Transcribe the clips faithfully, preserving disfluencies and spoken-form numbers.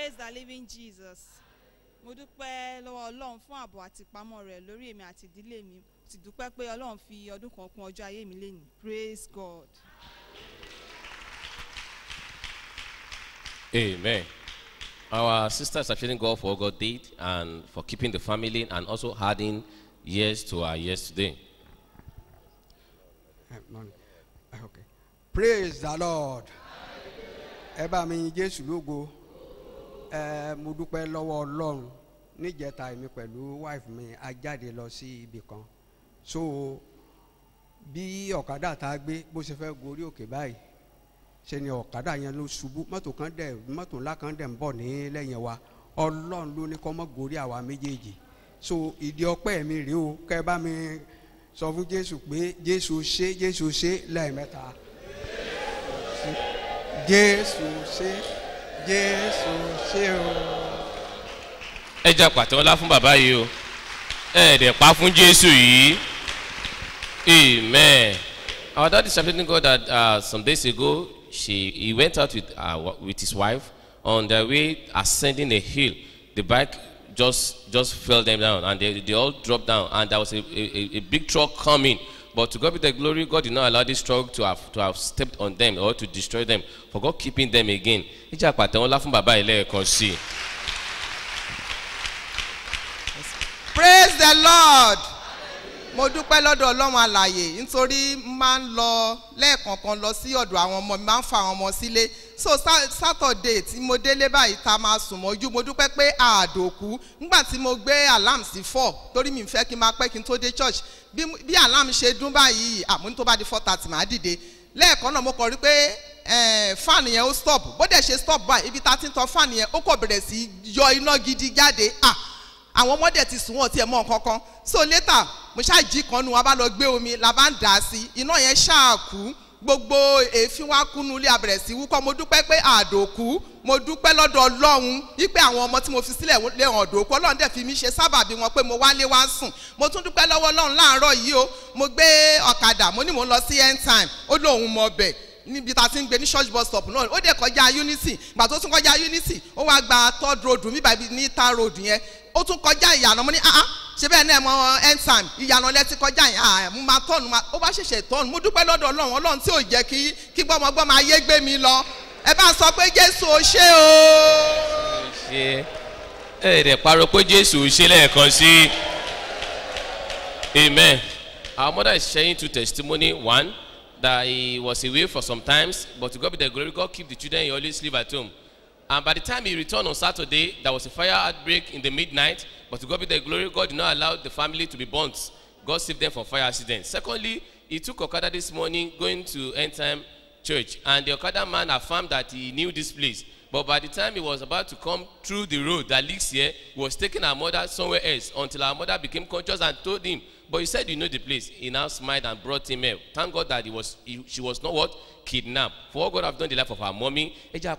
Praise the living Jesus. Mo dúpẹ́ lọ́wọ́ Ọlọ́run fún ààbò àti ìpamọ́ rẹ̀ lórí èmi àti ìdílé mi. Sì dúpẹ́ pé Ọlọ́run fi ọdún kan kún ọjọ́ ayé mi lénìí. Praise God. Amen. Our sisters are appreciating God for what God did and for keeping the family and also adding years to our years today. Okay. Praise the Lord. Ẹ bá mi Jésù lógo. Ẹ mo dúpẹ́ lọ́wọ́ Ọlọ́run níjẹta èmi pẹ̀lú wife mi a jáde lọ sí ibì kan. So bí ọ̀kadà tá a gbé bó ṣe fẹ́ gorí òkè báyìí ṣe ni ọ̀kadà yẹn ló ṣubú mọ́tò kan dẹ̀ mọ́tò ńlá kan dẹ̀ ń bọ̀ ní lẹ́yìn wa Ọlọ́run ló ní kó má gorí àwa méjèèjì. So ìdí ọpẹ́ mi rèé o kẹ́ bá mi sọ fún Jésù pé Jésù ṣe Jésù ṣe lẹ́ẹ̀mẹ́ta. Jésù ṣe Jésù ṣe o. Ẹ jẹ́ pàtẹ́wọ́ ńlá fún bàbá yìí o. Ẹ dẹ̀ pa fún Jésù yìí. Amen. Our dad is appreciating God that uh, some days ago she he went out with uh, with his wife on their way ascending a hill. The bike just just fell them down and they, they all dropped down and there was a, a, a big truck coming. But to God be the glory, God did not allow this truck to have to have stepped on them or to destroy them. For God keeping them again. Ija pàtẹ́wọ́ ńlá fún bàbá ilé ẹ̀kan sí. Praise the Lord. Mo dúpẹ́ lọ́dọ̀ Ọlọ́run alààyè nítorí máa ń lọ lẹ́ẹ̀kọ̀ọ̀kan lọ sí ọ̀dọ̀ àwọn ọmọ mi máa ń fa àwọn ọmọ sílé. So Saturday tí mo délé báyìí ta máa sùn mọ́jú mo dúpẹ́ pé àdòkú nígbà tí mo gbé alarm sí four torí mi fẹ́ kí n máa pẹ́ kí n tó dé church bí bí alarm ṣe dún báyìí àmú ní tó bá di four thirty máa dìde lẹ́ẹ̀kan náà mo kọ̀ rí pé fan yẹn ó stop bó dẹ̀ ṣe stop báyìí ibi tá a ti ń tan fan yẹn ó kọ̀ bẹ̀rẹ̀ sí yọ iná gidi jáde ah àwọn ọmọdé ti sùn wọn tiẹ̀ mọ́ nǹkan kan so later mo ṣáà jí kan nu wa bá lọ gbé omi la bá ń dà á sí iná yẹn ṣáà kú gbogbo èéfín wa kúnú ilé abẹ̀rẹ̀ sí wúkọ́ mo dúpẹ́ pé àdòkú mo dúpẹ́ lọ́dọ̀ Ọlọ́run wípé àwọn ọmọ tí mo fi sílẹ̀ lé hàn dòkú Ọlọ́run dẹ̀ fi mí ṣe sábàbí wọn pé mo wálé wá sùn mo tún dúpẹ́ lọ́wọ́ Ọlọ́run láàárọ̀ yìí o mo gbé ọ̀kadà mo ní mò ń lọ sí end time ó lóun mọ ọbẹ̀ níbi tá a ti ń gbé ní church bus stop náà ó dẹ̀ kọjá Unity ìgbà tó tún kọjá Unity ó wá gba third road mi báyìí ní tar road yẹn ó tún kọjá ìyànà mo ní ah ah ṣe bẹ́ẹ̀ náà mọ end time ìyànà lẹ́tí kọjá yẹn ah mo máa tọ́nu ó bá ṣẹ̀ṣẹ̀ tọ́nu mo dúpẹ́ lọ́dọ̀ Ọlọ́run Ọlọ́run tí ò jẹ́ kí kí gbọ́mọgbọ́mọ ayé gbé mi lọ ẹ bá sọ pé Jésù ò ṣe o. ṣe ẹ dẹ̀ parọ́ pé Jésù ò ṣe lẹ́ẹ̀kan sí. Amen. Our mother is sharing two testimony. One, that he was away for some times, but to God be the glory, God keep the children, he always live at home. And by the time he returned on Saturday, there was a fire outbreak in the midnight, but to God be the glory, God did not allow the family to be burnt. God saved them from fire accidents. Secondly, he took Okada this morning going to End Time Church, and the Okada man affirmed that he knew this place. But by the time he was about to come through the road that leads here, he was taking our mother somewhere else until our mother became conscious and told him, but he said, you know the place. He now smiled and brought him here. Thank God that he was, he, she was not what? Kidnapped. For what God have done in the life of our mommy.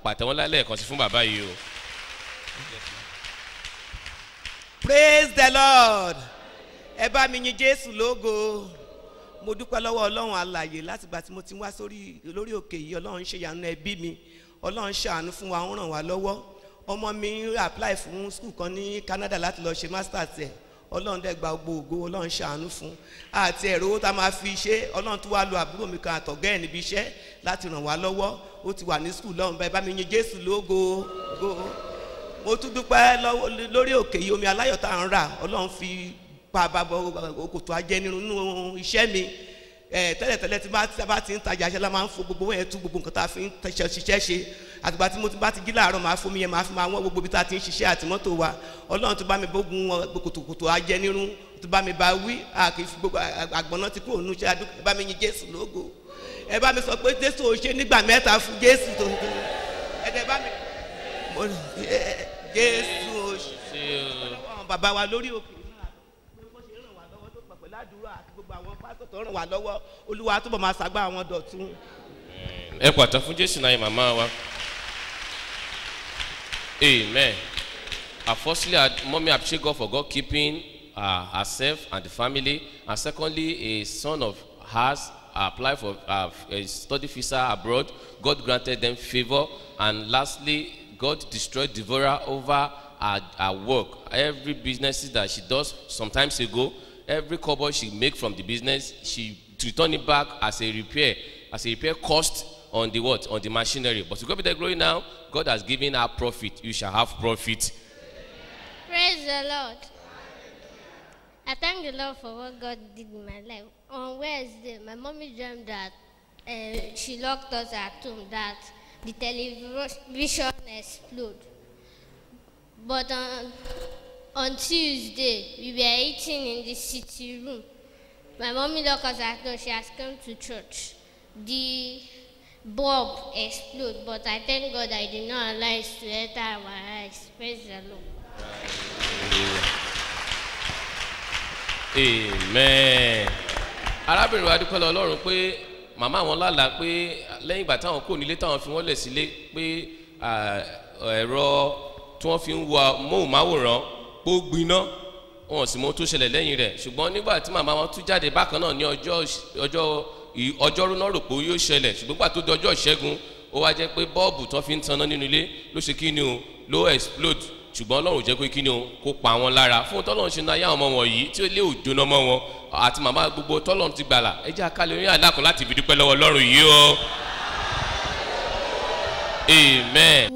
Praise the Lord. Ẹ bá mi yìn Jésù lógo. Mo dúpẹ́ lọ́wọ́ Ọlọ́run alààyè láti gbà tí mo ti wá sórí lórí òkè yìí Ọlọ́run ṣe ìyanu ẹbí mi. Ọlọ́run ṣàánú fún wa, ó ràn wá lọ́wọ́. Ọmọ mi apply fún school kan ní Canada láti lọ ṣe masters ẹ̀. Ọlọ́run dẹ̀ gba gbogbo ògo Ọlọ́run ṣàánú fún àti ẹ̀rọ tá máa fi ṣe Ọlọ́run tó wá lo àbúrò mi kan àtọ̀gẹ́ ẹ̀ níbi iṣẹ́ láti ràn wá lọ́wọ́ ó ti wà ní school lọ́run bẹ́ẹ̀ bá mi yin Jésù lógo go mo tún dúpẹ́ lórí òkè yìí omi aláyọ̀ tá à ń rà Ọlọ́run fi pa bàbọ̀ òkòtò ajẹ́ nínú iṣẹ́ mi tẹ́lẹ̀tẹ́lẹ̀ tí bá ti ń tajà ṣe la máa ń fo gbogbo ẹ̀ tú gbogbo nǹkan tá a fi ń ṣiṣẹ́ ṣe àtìgbà tí mo ti bá ti jí láàárọ̀ máa fún mi yẹn máa fi máa wọ́n gbogbo bí tá a ti ń ṣiṣẹ́ àti mọ́tò wa Ọlọ́run tó bá mi bógun kòtòkòtò ajẹ́ nírun tó bá mi bá wí àkì fi gbogbo àgbọ̀nà tí kò nù ṣe àdúgbò ẹ bá mi yin Jésù lógo ẹ bá mi sọ pé Jésù ò ṣe nígbà mẹ́ta fún Jésù tó ẹ dẹ̀ bá mi Jésù ò ṣe ọlọ́wọ́ bàbá wa lórí òkè náà bó ṣe ràn wá lọ́wọ́ tó pẹ̀lú àdúrà àti gbogbo àwọn pásítọ̀ tó ràn wá lọ́wọ́ Olúwa túbọ̀ máa ṣàgbá àwọn dọ̀tun. Ẹ pàtàkì fún Jésù náà màmá wa. Amen. Uh, firstly, uh, mommy appreciate God for God keeping uh, herself and the family. And secondly, a son of hers applied for uh, a study visa abroad. God granted them favor. And lastly, God destroyed devourer over her, her work. Every business that she does some times ago, every cover she make from the business, she return it back as a repair, as a repair cost on the what? On the machinery. But to God be the glory now, God has given her profit. You shall have profit. Praise the Lord. I thank the Lord for what God did in my life. On Wednesday, my mommy dreamed that uh, she locked us at home, that the television exploded. But on, on Tuesday, we were eating in the city room. My mommy locked us at home. She has come to church. The bulb exploded, but I thank God I did not allow it to enter our eyes. Praise the Lord. Amen. Arábìnrin wa dúpẹ́ lọ Ọlọ́run pé màmá wọn lálàá pé lẹ́yìn ìgbà táwọn kò nílé táwọn fi wọ́n lẹ̀ sílé pé ẹ̀rọ tí wọ́n fi ń wo móhùnmáwòrán pé ó gbiná wọn sì mọ tó ṣẹlẹ̀ lẹ́yìn rẹ̀ ṣùgbọ́n nígbà tí màmá wọn tún jáde bákan náà ní ọjọ́ ọjọ́ ọjọ́rú náà rò pé yóò ṣẹlẹ̀ ṣùgbọ́n gbà tó di ọjọ́ ìṣẹ́gun ó wá jẹ́ pé bọ́ọ̀bù tó fi ń tanná nínú ilé ló ṣe kí ni o ló explode ṣùgbọ́n Ọlọ́run jẹ́ pé kí ni o kó pa wọn lára fún tọ́lọ́run ṣe náà yá ọmọ wọn yìí tí ó lé òjòna mọ́ wọn àti màmá gbogbo tọ́lọ́run ti gbàlà ẹ jẹ́ àkàlẹ̀ orin àdàkùn láti fi dúpẹ́ lọ́wọ́ Ọlọ́run yìí o. Amen.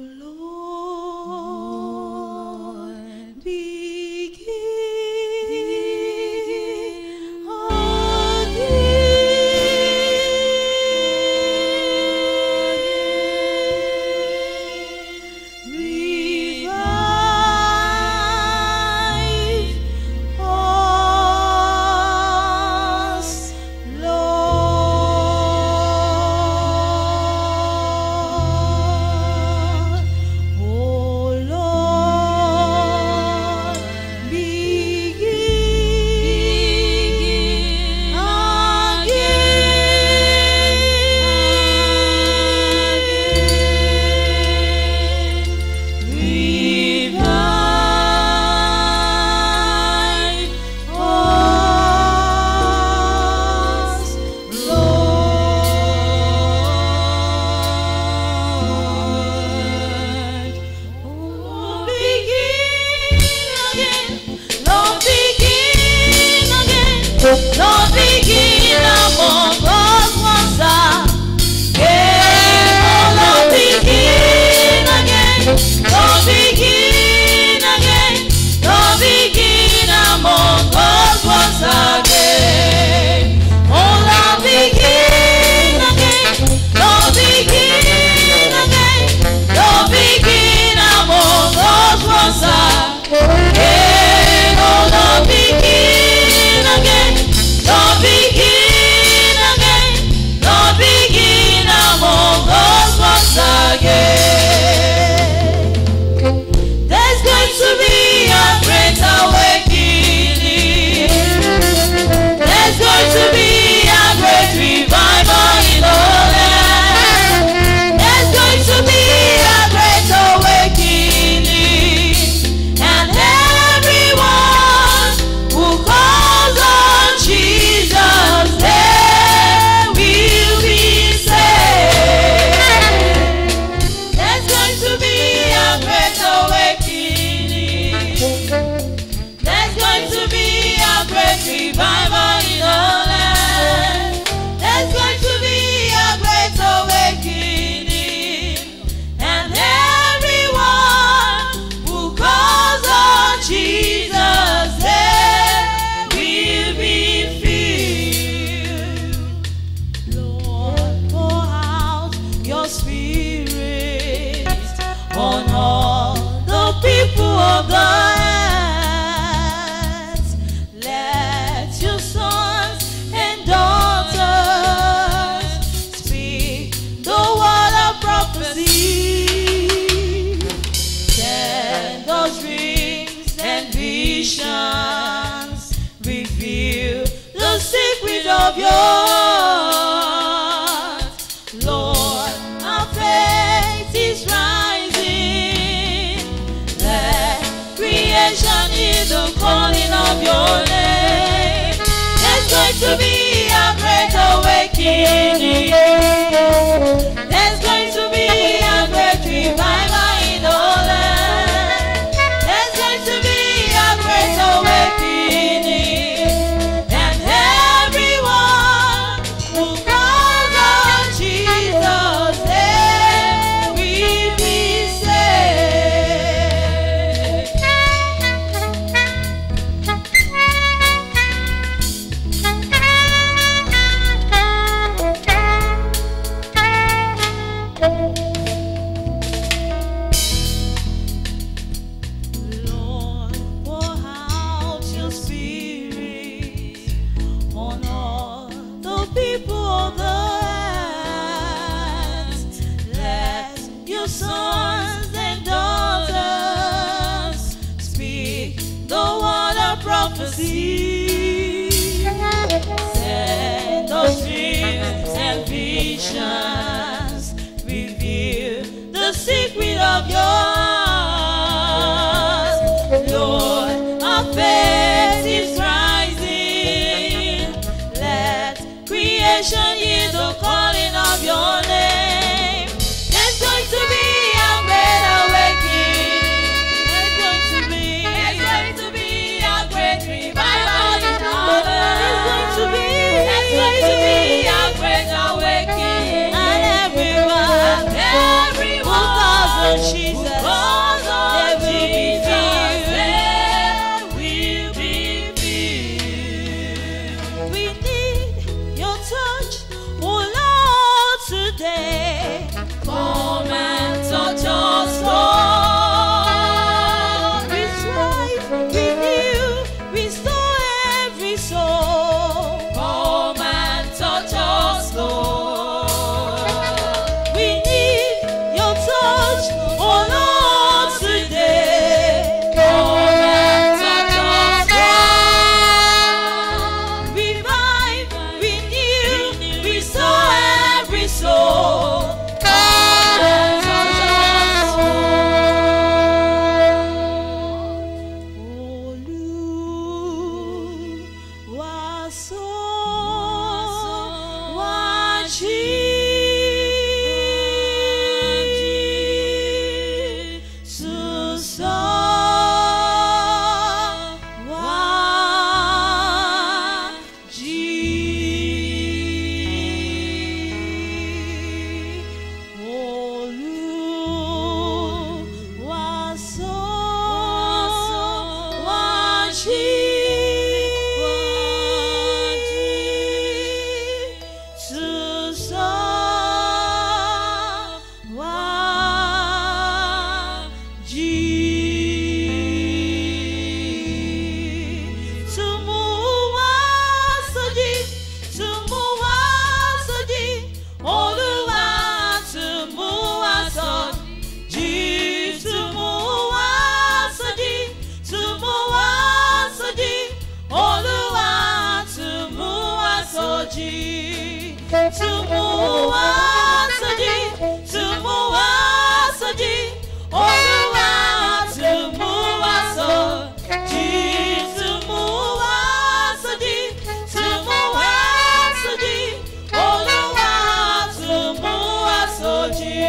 Reveal the secret of your heart, Lord. Our faith is rising. Let creation hear the calling of your name. There's going to be a great awakening. There's going to be a great revival. nations. Reveal the secret of your heart. Lord, our faith is rising. Let creation hear the calling of your name. There's going to be a great awakening. There's going to be, there's going to be a great revival in our earth. There's going to be, there's going to be a great awakening. And everyone, and everyone who calls on Jesus, who calls on they will be filled. They will be filled. We need your touch, oh Lord, today. Come and touch us, Lord. Revive, renew, restore every soul. Come and touch us, Lord. We need your touch, oh Lord, today. Come and touch us, Lord. Revive, renew, restore every soul. Come and touch us, Lord. Olúwa sọ wá jí. Jésù sọ wá jí. Olúwa sọ wá jí. Jésù sọ wá jí. Tumu wá sódì, tumu wá sódì, Olúwa tumu wá sódì, tumu wá sódì, tumu wá sódì, Olúwa tumu wá sódì, tumu wá sódì, tumu wá sódì, Olúwa tumu wá sódì, tumu wá sódì, tumu wá sódì, Olúwa tumu wá sódì.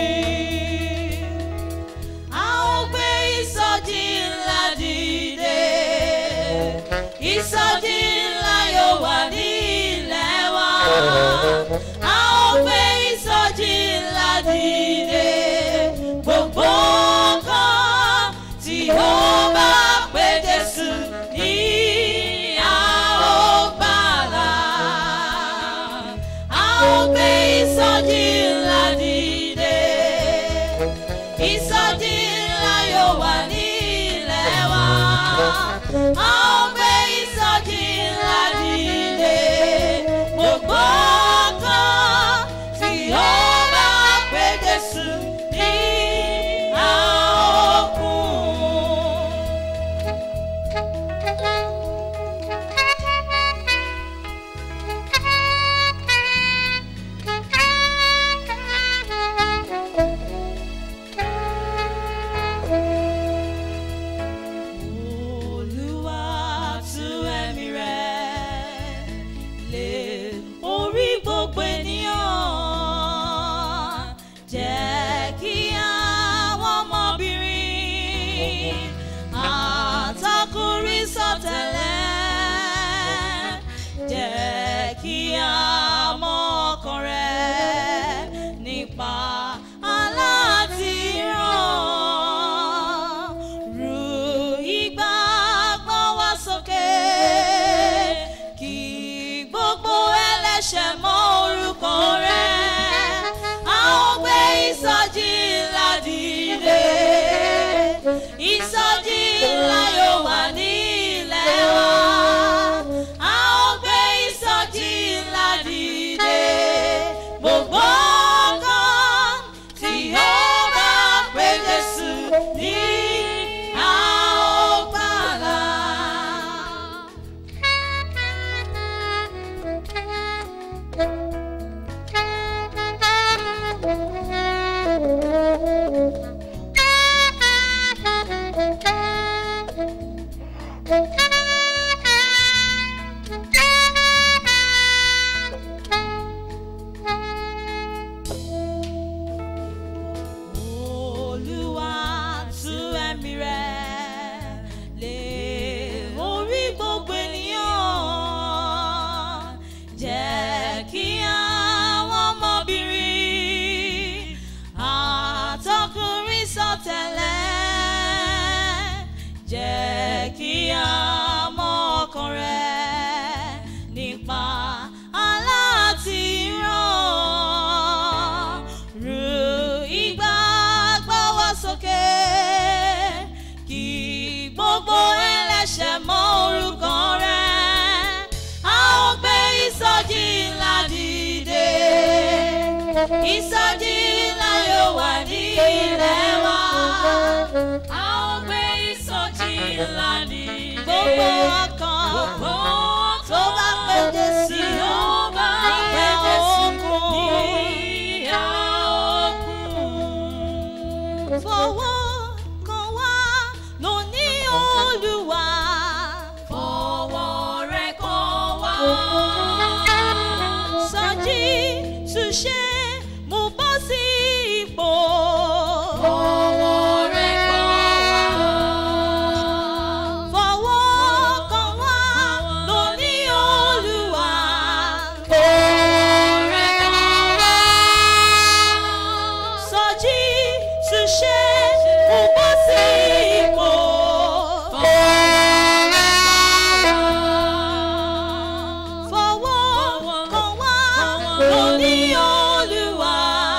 A ó gbé ìsọjí ńlá dìde, ìsọjí ńlá yóò wà ní ilẹ̀ wa. A ó gbé ìsọjí ńlá dìde, gbogbo nǹkan tí ó bá pé Jésù ní a ó gbàlà. A ó gbé ìsọjí ńlá dìde, ìsọjí ńlá yóò wà ní ilẹ̀ wa. A ó gbé ìsọjí ńlá dìde, gbogbo nǹkan tí ó bá pé Jésù ní a ó kún. Olúwa tú ẹ̀mí rẹ̀ lé orí gbogbo ènìyàn. Jẹ́ kí àwọn ọmọbìnrin àtọkùnrin sọtẹ́lẹ̀. Jẹ́ kí a mọ ọkàn rẹ̀ nípa aláàtìrán. Ru ìgbàgbọ́ wa sókè, kí gbogbo ẹlẹ́ṣẹ̀ mọ orúkọ rẹ̀. A ó gbé ìsọjí ńlá dìde, ìsọjí ńlá yóò wà ní ilẹ̀ wa. A ó gbé ìsọjí ńlá dìde, gbogbo nǹkan tí ó bá pé Jésù ní a ó gbàlà. Thank you. ìsọjí ńlá yóò wà ní ilẹ̀ wa. A ó gbé ìsọjí ńlá ní gbogbo ọkàn. Gbogbo tó bá pé Jésù. Tí ó bá pé Jésù ní ìhà òkun. Fọwọ́ kan wá lóní Olúwa. Fọwọ́ rẹ̀ kan wá. Sọjí túnṣe mú bọ́ sí ipò. Fọwọ́ rẹ̀ kan wá. Fọwọ́ kan wá lóní Olúwa. Fọwọ́ rẹ̀ kan wá. Sọjí túnṣe mú bọ́ sí ipò. Fọwọ́ kan wá lóní Olúwa.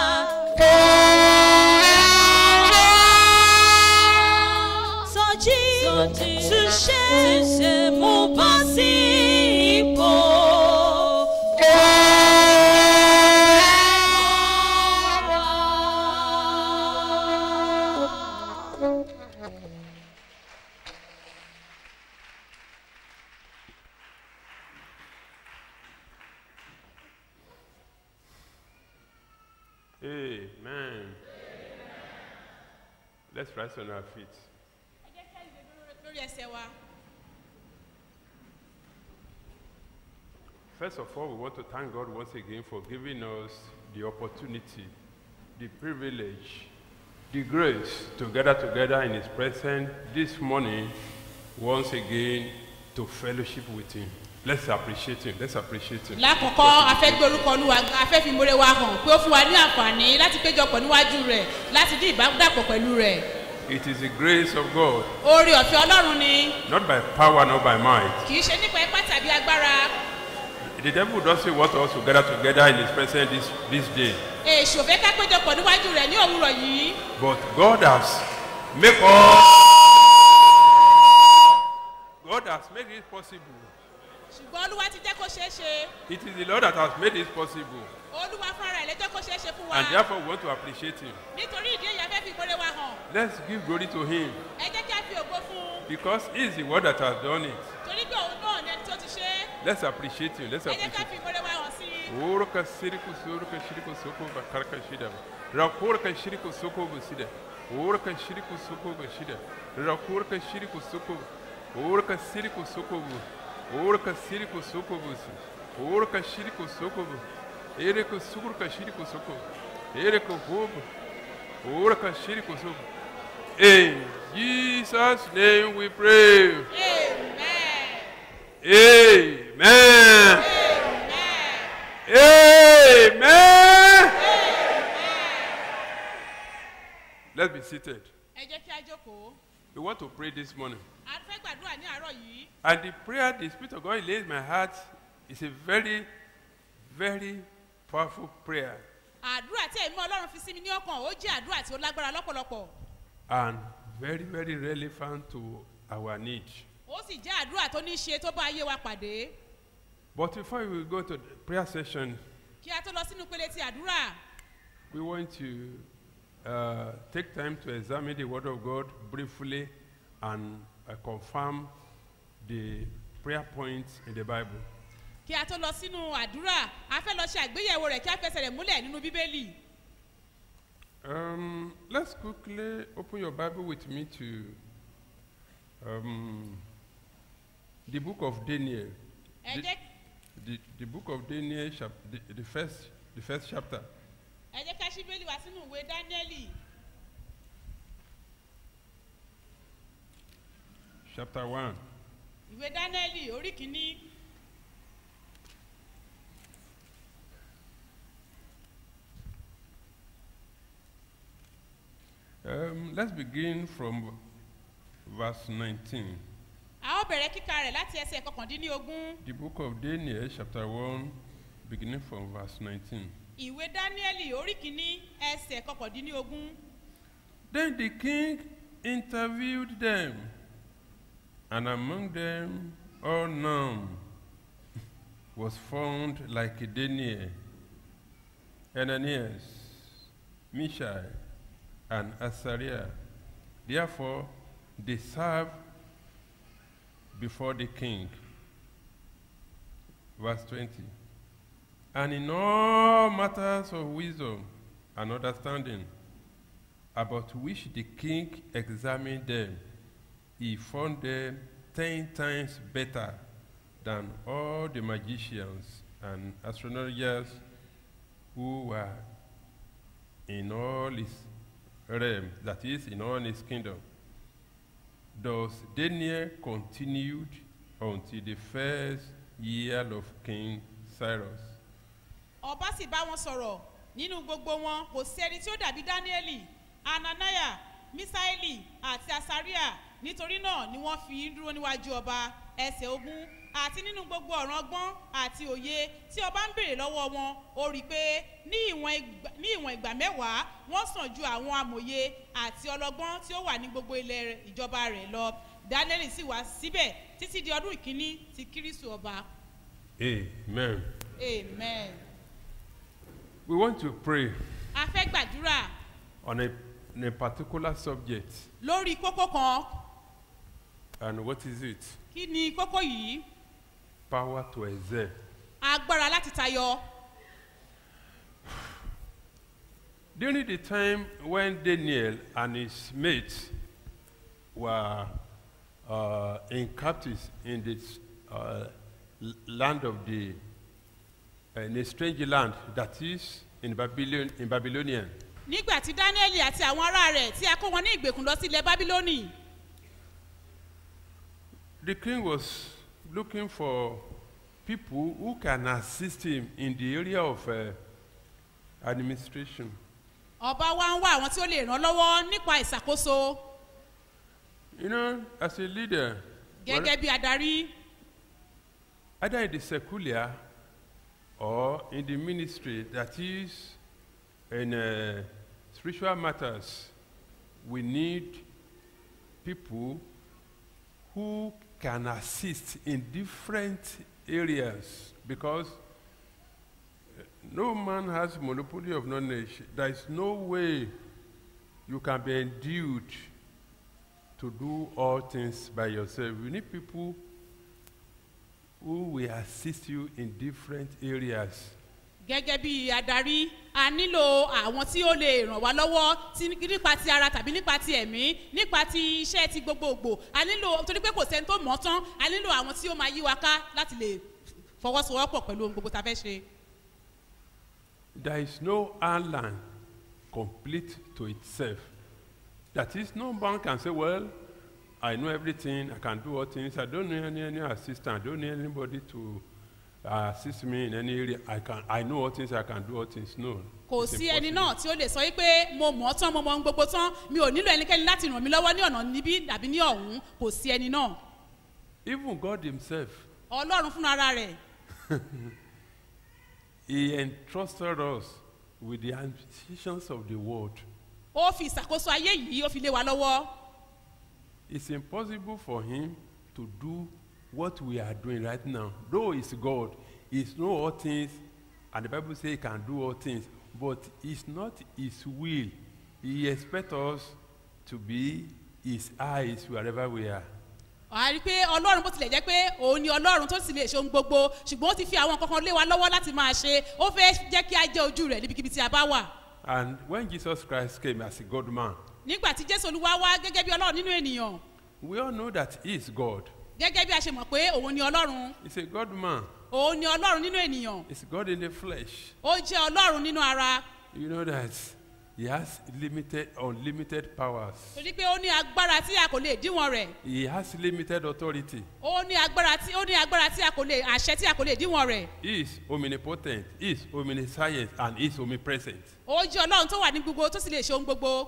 Sọjí túnṣe mú bọ́ sí ipò. Amen. Let's rise on our feet. ẹ jẹ́ kí a lè dúró lórí ẹsẹ̀ wa. First of all, we want to thank God once again for giving us the opportunity, the privilege, the grace to gather together in His presence this morning once again to fellowship with Him. Let's appreciate Him. Let's appreciate Him. lákọ̀ọ́kọ́ a fẹ́ gbé orúkọ Olúwa ga, a fẹ́ fi ìmoore wa hàn pé ó fún wa ní àǹfààní láti péjọpọ̀ níwájú rẹ̀ láti dín ìbádàpọ̀ pẹ̀lú rẹ̀. It is the grace of God, oore ọ̀fẹ́ Ọlọ́run ni not by power, not by might. kì í ṣe nípa ipá tàbí agbára. The devil doesn't want us to gather together in His presence this, this day. èṣù ò fẹ́ ká péjọpọ̀ níwájú rẹ̀ ní òwúrọ̀ yìí. But God has made us. God has made it possible. ṣùgbọ́n Olúwa ti jẹ́ kó ṣeé ṣe. It is the Lord that has made it possible. Olúwa fúnra rẹ̀ ló jẹ́ kó ṣeé ṣe fún wa. And therefore we want to appreciate Him. nítorí ìdí èyí a fẹ́ fi ìmoore wa hàn. Let's give glory to Him. ẹ jẹ́ kí a fi ògo fún un. Because He is the one that has done it. torí pé òun náà ni ẹni tó ti ṣe é. Let's appreciate Him. Let's ẹ jẹ́ ká appreciate fi ìmoore wa hàn sí i. Him. Oroka siriku soruka shiriku soko bakarka shida. Rakurka shiriku soko busida. Oroka shiriku soko busida. Rakurka shiriku soko. Oroka siriku soko bu. Oroka siriku soko busi. Oroka shiriku soko bu. Ereko sukurka shiriku soko. Ereko hobu. Oroka shiriku soko. In Jesus' name we pray. Amen. Amen. Amen. Amen. Let's be seated. ẹ jẹ́ kí a jókòó. We want to pray this morning. a fẹ́ gbàdúrà ní àárọ̀ yìí. And the prayer the Spirit of God lays in my heart is a very, very powerful prayer. àdúrà tí ẹ̀mí Ọlọ́run fi sí mi ní ọkàn ó jẹ́ àdúrà tí ó lágbára lọ́pọ̀lọpọ̀. And very, very relevant to our needs. ó sì jẹ́ àdúrà tó ní í ṣe tó bá ayé wa pàdé. But before we go to the prayer session, kí a tó lọ sínú ìpele ti àdúrà. we want to uh, take time to examine the Word of God briefly and uh, confirm the prayer points in the Bible. kí a tó lọ sínú àdúrà a fẹ́ lọ ṣe àgbéyẹ̀wò rẹ̀ kí a fẹsẹ̀ rẹ̀ múlẹ̀ nínú Bíbélì. Um, let's quickly open your Bible with me to um, the book of Daniel. ẹ The, jẹ́ the, the book of Daniel, chap, the, the, first, the first chapter. ẹ jẹ́ ká ṣí Bíbélì wá sínú ìwé Dáníẹ́lì. Chapter one. ìwé Dáníẹ́lì orí kìíní. Um, let's begin from verse nineteen. a ó bẹ̀rẹ̀ kíkà rẹ̀ láti ẹsẹ̀ kọkàndínlógún. The book of Daniel, chapter one, beginning from verse nineteen. ìwé Dáníẹ́lì orí kìíní ẹsẹ̀ kọkàndínlógún. Then the king interviewed them, and among them all none was found like Daniel, Ananias, Mishael, and Azariah. Therefore, they served before the king. Verse twenty. And in all matters of wisdom and understanding, about which the king examined them, he found them ten times better than all the magicians and astrologers who were in all his realm, that is, in all his kingdom. Thus Daniel continued until the first year of King Cyrus. Ọba sì bá wọn sọ̀rọ̀ nínú gbogbo wọn kò sí ẹni tí ó dàbí Dáníẹ́lì, Ananiah, Misaeli àti Asariah, nítorí náà ni wọ́n fi ń dúró níwájú ọba ẹsẹ̀ ogun àti nínú gbogbo ọ̀ràn ọgbọ́n àti òye tí ọba ń béèrè lọ́wọ́ wọn ó rí i pé ní ìwọ̀n ìgbà mẹ́wàá wọ́n sàn ju àwọn amòye àti ọlọ́gbọ́n tí ó wà ní gbogbo ilẹ̀ ìjọba rẹ̀ lọ. Dáníẹ́lì sì wá síbẹ̀ títí di ọdún ìkíní ti Kírísù ọba. Amen. Amen. We want to pray A fẹ́ gbàdúrà on a, on a particular subject. lórí kókó kan. And what is it? Kí ni kókó yìí? Power to excel. Agbára láti tayọ. During the time when Daniel and his mates were uh, in captivity in this uh, l- land of the, uh, in a strange land, that is in Babylon, in Babylonian. Nígbà tí Dáníẹ́lì àti àwọn ará rẹ̀ tí a kó wọn ní ìgbèkùn lọ sí ilẹ̀ Bábílónì. The king was looking for people who can assist him in the area of uh, administration. Ọba wa ń wá àwọn tí ó lè ràn lọ́wọ́ nípa ìṣàkóso. You know, as a leader, Gẹ́gẹ́ bí adarí. either in the secular or in the ministry, that is in uh, spiritual matters, we need people who can assist in different areas, because no man has monopoly of knowledge. There is no way you can be endued to do all things by yourself. You need people who will assist you in different areas. Gẹ́gẹ́ bí adarí, a nílò àwọn tí ó lè ràn wá lọ́wọ́ tí nípa ti ara tàbí nípa ti ẹ̀mí, nípa ti iṣẹ́ ti gbogbogbò. A nílò torí pé kò sẹ́ni tó mọ̀ tán, a nílò àwọn tí ó máa yí wa ká láti lè fọwọ́sowọ́pọ̀ pẹ̀lú ohun gbogbo tá a fẹ́ ṣe. There is no island complete to itself. That is, no man can say, well, I know everything, I can do all things, I don't need any, any assistant, I don't need anybody to uh, assist me in any area. I can, I know all things, I can do all things. No. Kò it's sí ẹni impossible. náà tí ó lè sọ wípé mo mọ̀ ọ́ tán mo mọ̀ ohun gbogbo tán mi ò nílò ẹnikẹ́ni láti ràn mí lọ́wọ́ ní ọ̀nà níbí tàbí ní ọ̀hún, kò sí ẹni náà. Even God himself, Ọlọ́run fúnra ara rẹ̀. he entrusted us with the decisions of the world. Ó fi ìṣàkóso ayé yìí ó fi lé wa lọ́wọ́. It's impossible for him to do what we are doing right now. Though he's God, he knows all things, and the Bible says he can do all things, but it's not his will. He expects us to be his eyes wherever we are. A rí i pé Ọlọ́run bó tilẹ̀ jẹ́ pé òun ni Ọlọ́run tó sì lè ṣe ohun gbogbo, ṣùgbọ́n ó ti fi àwọn kankan lé wa lọ́wọ́ láti máa ṣe. Ó fẹ́ jẹ́ kí a jẹ́ ojú rẹ̀ níbikíbi tí a bá wà. And when Jesus Christ came as a God man, Nígbà tí Jésù Olúwa wá gẹ́gẹ́ bí Ọlọ́run nínú ènìyàn, we all know that he is God. gẹ́gẹ́ bí a ṣe mọ̀ pé òun ni Ọlọ́run, He's a God man. òun ni Ọlọ́run nínú ènìyàn, He's God in the flesh. ó jẹ́ Ọlọ́run nínú ara. You know that he has limited, unlimited powers. Torí pé ó ní agbára tí a kò lè díwọ̀n rẹ̀. He has limited authority. Ó ní agbára tí ó ní agbára tí a kò lè àṣẹ tí a kò lè díwọ̀n rẹ̀. He is omnipotent, he is omniscient, and he is omnipresent. Ó jẹ́ Ọlọ́run tó wà ní gbogbo tó sì lè ṣe ohun gbogbo.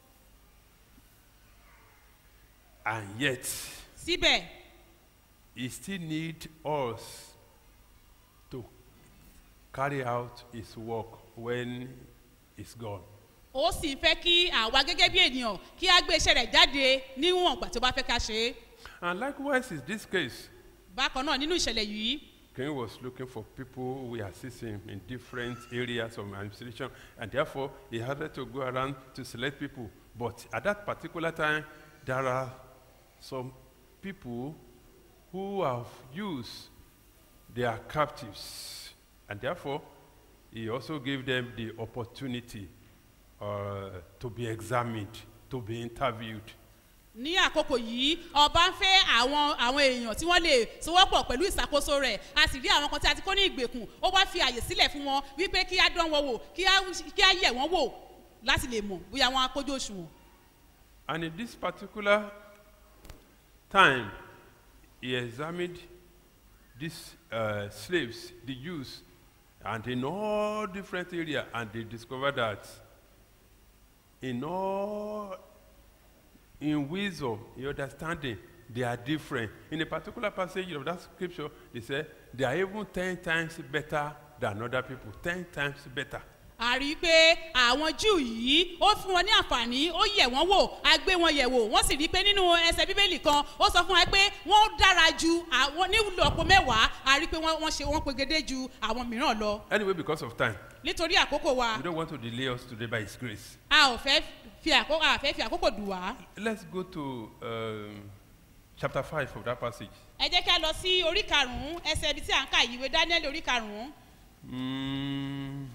And yet, Síbẹ̀, he still needs us to carry out his work when he's gone. ó sì ń fẹ́ kí àwa gẹ́gẹ́ bí ènìyàn kí á gbé iṣẹ́ rẹ̀ jáde níwọ̀n ìgbà tó bá fẹ́ ká ṣe é. And likewise is this case. Bákan náà nínú ìṣẹ̀lẹ̀ yìí, king was looking for people who will assist him in different areas of administration, and therefore he had to go around to select people. But at that particular time, there are some people who have used their captives, and therefore he also gave them the opportunity uh, to be examined, to be interviewed. ní àkókò yìí ọba ń fẹ́ àwọn àwọn èèyàn tí wọ́n lè sowọ́pọ̀ pẹ̀lú ìṣàkóso rẹ̀ a sì rí àwọn kan tí a ti kó ní ìgbèkùn ó wá fi àyè sílẹ̀ fún wọn wípé kí á dán wọn wò kí á kí á yẹ̀ wọ́n wò láti lè mọ̀ bóyá wọn á kójú òṣùwọ̀n. And in this particular time, he examined these uh, slaves, the Jews, and in all different areas, and they discovered that in all, in wisdom, in understanding, they are different. In a particular passage of that scripture, they say they are even ten times better than other people, ten times better. a rí i pé àwọn júù yìí ó fún wọn ní àǹfààní ó yẹ̀ wọ́n wò a gbé wọn yẹ̀ wò wọ́n sì rí i pé nínú ẹsẹ̀ bíbélì kan ó sọ fún wa pé wọ́n dára ju àwọn nílò ọ̀pọ̀ mẹ́wàá a rí i pé wọ́n ṣe wọ́n pegedé ju àwọn mìíràn lọ. Anyway, because of time, nítorí àkókò wa we don't want to delay us today by his grace. a ò fẹ́ fi àkókò a fẹ́ fi àkókò dùn wá. Let's go to um, chapter five of that passage. ẹ jẹ́ kí a lọ sí orí karùn-ún ẹsẹ̀ ibi tí à ń kà ìwé Daniel orí karùn-ún. Mm,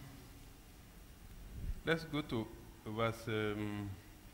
let's go to verse um,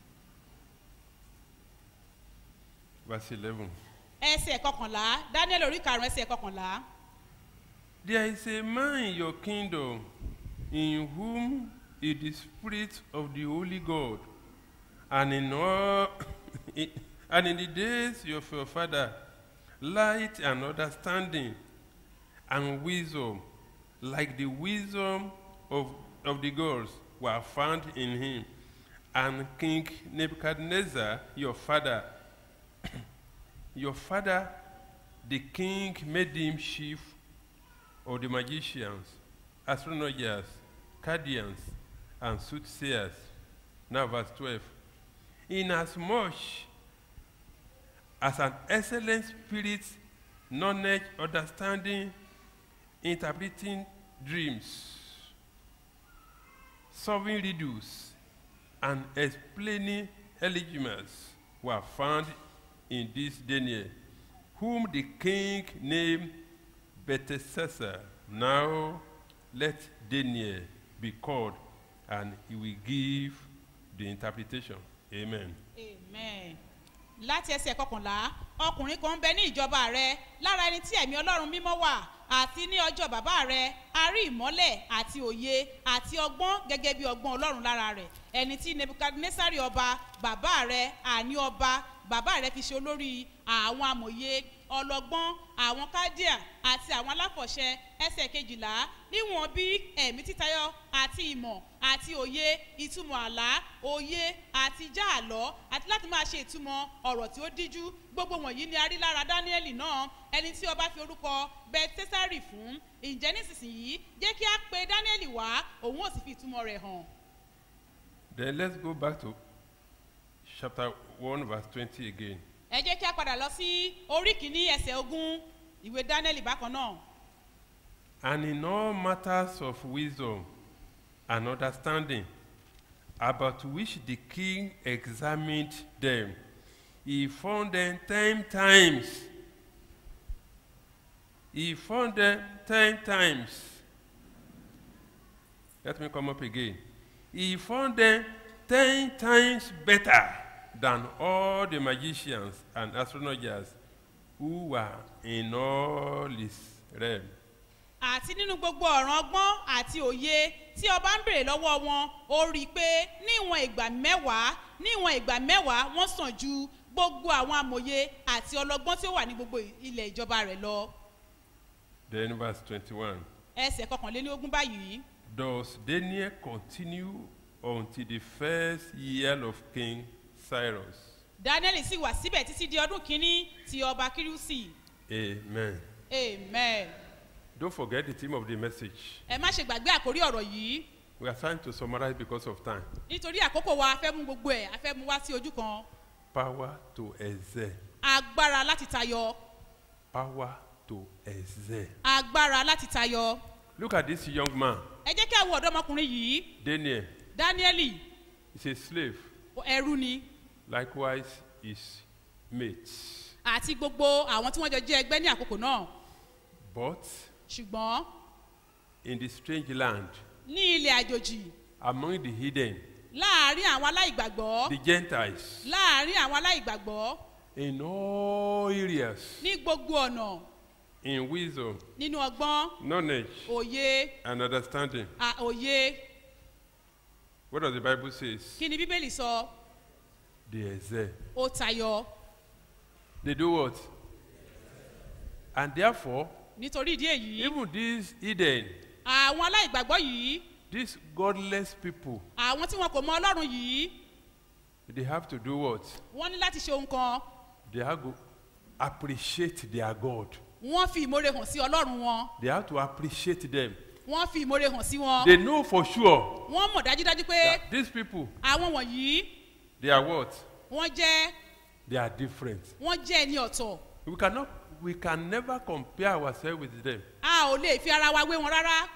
verse eleven. ẹsẹ̀ kọkànlá Daniel orí karùn-ún ẹsẹ̀ kọkànlá. There is a man in your kingdom in whom is the spirit of the holy God, and in all and in the days of your father, light and understanding and wisdom, like the wisdom of, of the gods, were found in him. And King Nebuchadnezzar, your father, your father, the king, made him chief of the magicians, astrologers, Chaldeans, and soothsayers. Now verse twelve. Inasmuch as an excellent spirit, knowledge, understanding, interpreting dreams, solving riddles, and explaining enigmas were found in this Daniel, whom the king named Belteshazzar. Now let Daniel be called, and he will give the interpretation. Amen. Amen. Láti ẹsẹ̀ kọkànlá ọkùnrin kan ń bẹ ní ìjọba rẹ lára ẹni tí ẹ̀mí ọlọ́run mímọ́ wà àti ní ọjọ́ bàbá rẹ a rí ìmọ́lẹ̀ àti òye àti ọgbọ́n gẹ́gẹ́ bí ọgbọ́n ọlọ́run lára rẹ̀ ẹni tí Nebukadnesari ọba bàbá rẹ àní ọba bàbá rẹ fi ṣe olórí àwọn amòye ọlọ́gbọ́n àwọn kádíà àti àwọn aláfọ̀ṣẹ ẹsẹ̀ kejìlá níwọ̀n bí ẹ̀mí títayọ àti ìmọ̀ àti òye ìtumọ̀ àlá òye àti já àlọ́ àti láti máa ṣe ìtumọ̀ ọ̀rọ̀ tí ó díjú gbogbo wọ̀nyí ni a rí lára Dáníẹ́lì náà ẹni tí ọba fi orúkọ Beltesari fún ǹjẹ́ nísinsìnyí jẹ́ kí a pe Dáníẹ́lì wá òun ò sì fi ìtumọ̀ rẹ̀ hàn. Then let's go back to chapter one verse twenty again. ẹ jẹ́ kí a padà lọ sí orí kìíní ẹsẹ̀ ogún ìwé Dáníẹ́lì bákan náà. And in all matters of wisdom and understanding, about which the king examined them, he found them ten times. He found them ten times. Let me come up again. He found them ten times better than all the magicians and astrologers who were in all his realm. Àti nínú gbogbo ọ̀ràn ọgbọ́n àti òye tí ọba ń bèrè lọ́wọ́ wọn ó rí i pé níwọ̀n ìgbà mẹ́wàá níwọ̀n ìgbà mẹ́wàá wọ́n sàn ju gbogbo àwọn amòye àti ọlọ́gbọ́n tí ó wà ní gbogbo ilẹ̀ ìjọba rẹ̀ lọ. Then verse twenty-one. ẹsẹ̀ kọkànlélógún báyìí. Thus Daniel continued until the first year of King Cyrus. Daniel sì wà síbẹ̀ títí di ọdún kìíní ti ọba Kírúsì. Amen. Amen. Don't forget the theme of the message. Ẹ má ṣe gbàgbé àkórí ọ̀rọ̀ yìí. We are trying to summarize because of time. Nítorí àkókò wa a fẹ́ mú gbogbo ẹ̀ a fẹ́ mú wá sí ojú kan. Power to excel. Agbára láti tayọ. Power to excel. agbára láti tayọ. Look at this young man, ẹ jẹ́ kí a wo ọ̀dọ́mọkùnrin yìí. Daniel. dáníẹ́lì He's a slave. ẹrú ni. Likewise, his mates. àti gbogbo àwọn tí wọ́n jọ jẹ́ ẹgbẹ́ ní àkókò náà. But ṣùgbọ́n in the strange land, ní ilẹ̀ àjòjì among the hidden, láàárín àwọn aláìgbàgbọ́ the Gentiles, láàárín àwọn aláìgbàgbọ́ in all areas, ní gbogbo ọ̀nà in wisdom, nínú ọgbọ́n knowledge, òye and understanding. à- òye What does the Bible say? kí ni bíbélì sọ They excel. ó tayọ. They do what? And therefore, nítorí ìdí èyí even these hidden, àwọn aláìgbàgbọ́ yìí these godless people, àwọn tí wọn kò mọ ọlọ́run yìí they have to do what? wọ́n ní láti ṣe ohun kan They have to appreciate their God. wọ́n fi ìmoore hàn sí ọlọ́run wọn They have to appreciate them. wọ́n fi ìmoore hàn sí wọn They know for sure wọ́n mọ̀ dájúdájú pé that these people, àwọn wọ̀nyí they are what? wọ́n jẹ́ They are different. wọ́n jẹ́ ẹni ọ̀tọ̀ We cannot, we can never compare ourselves with them. a ò lè fi ara wa wé wọn rárá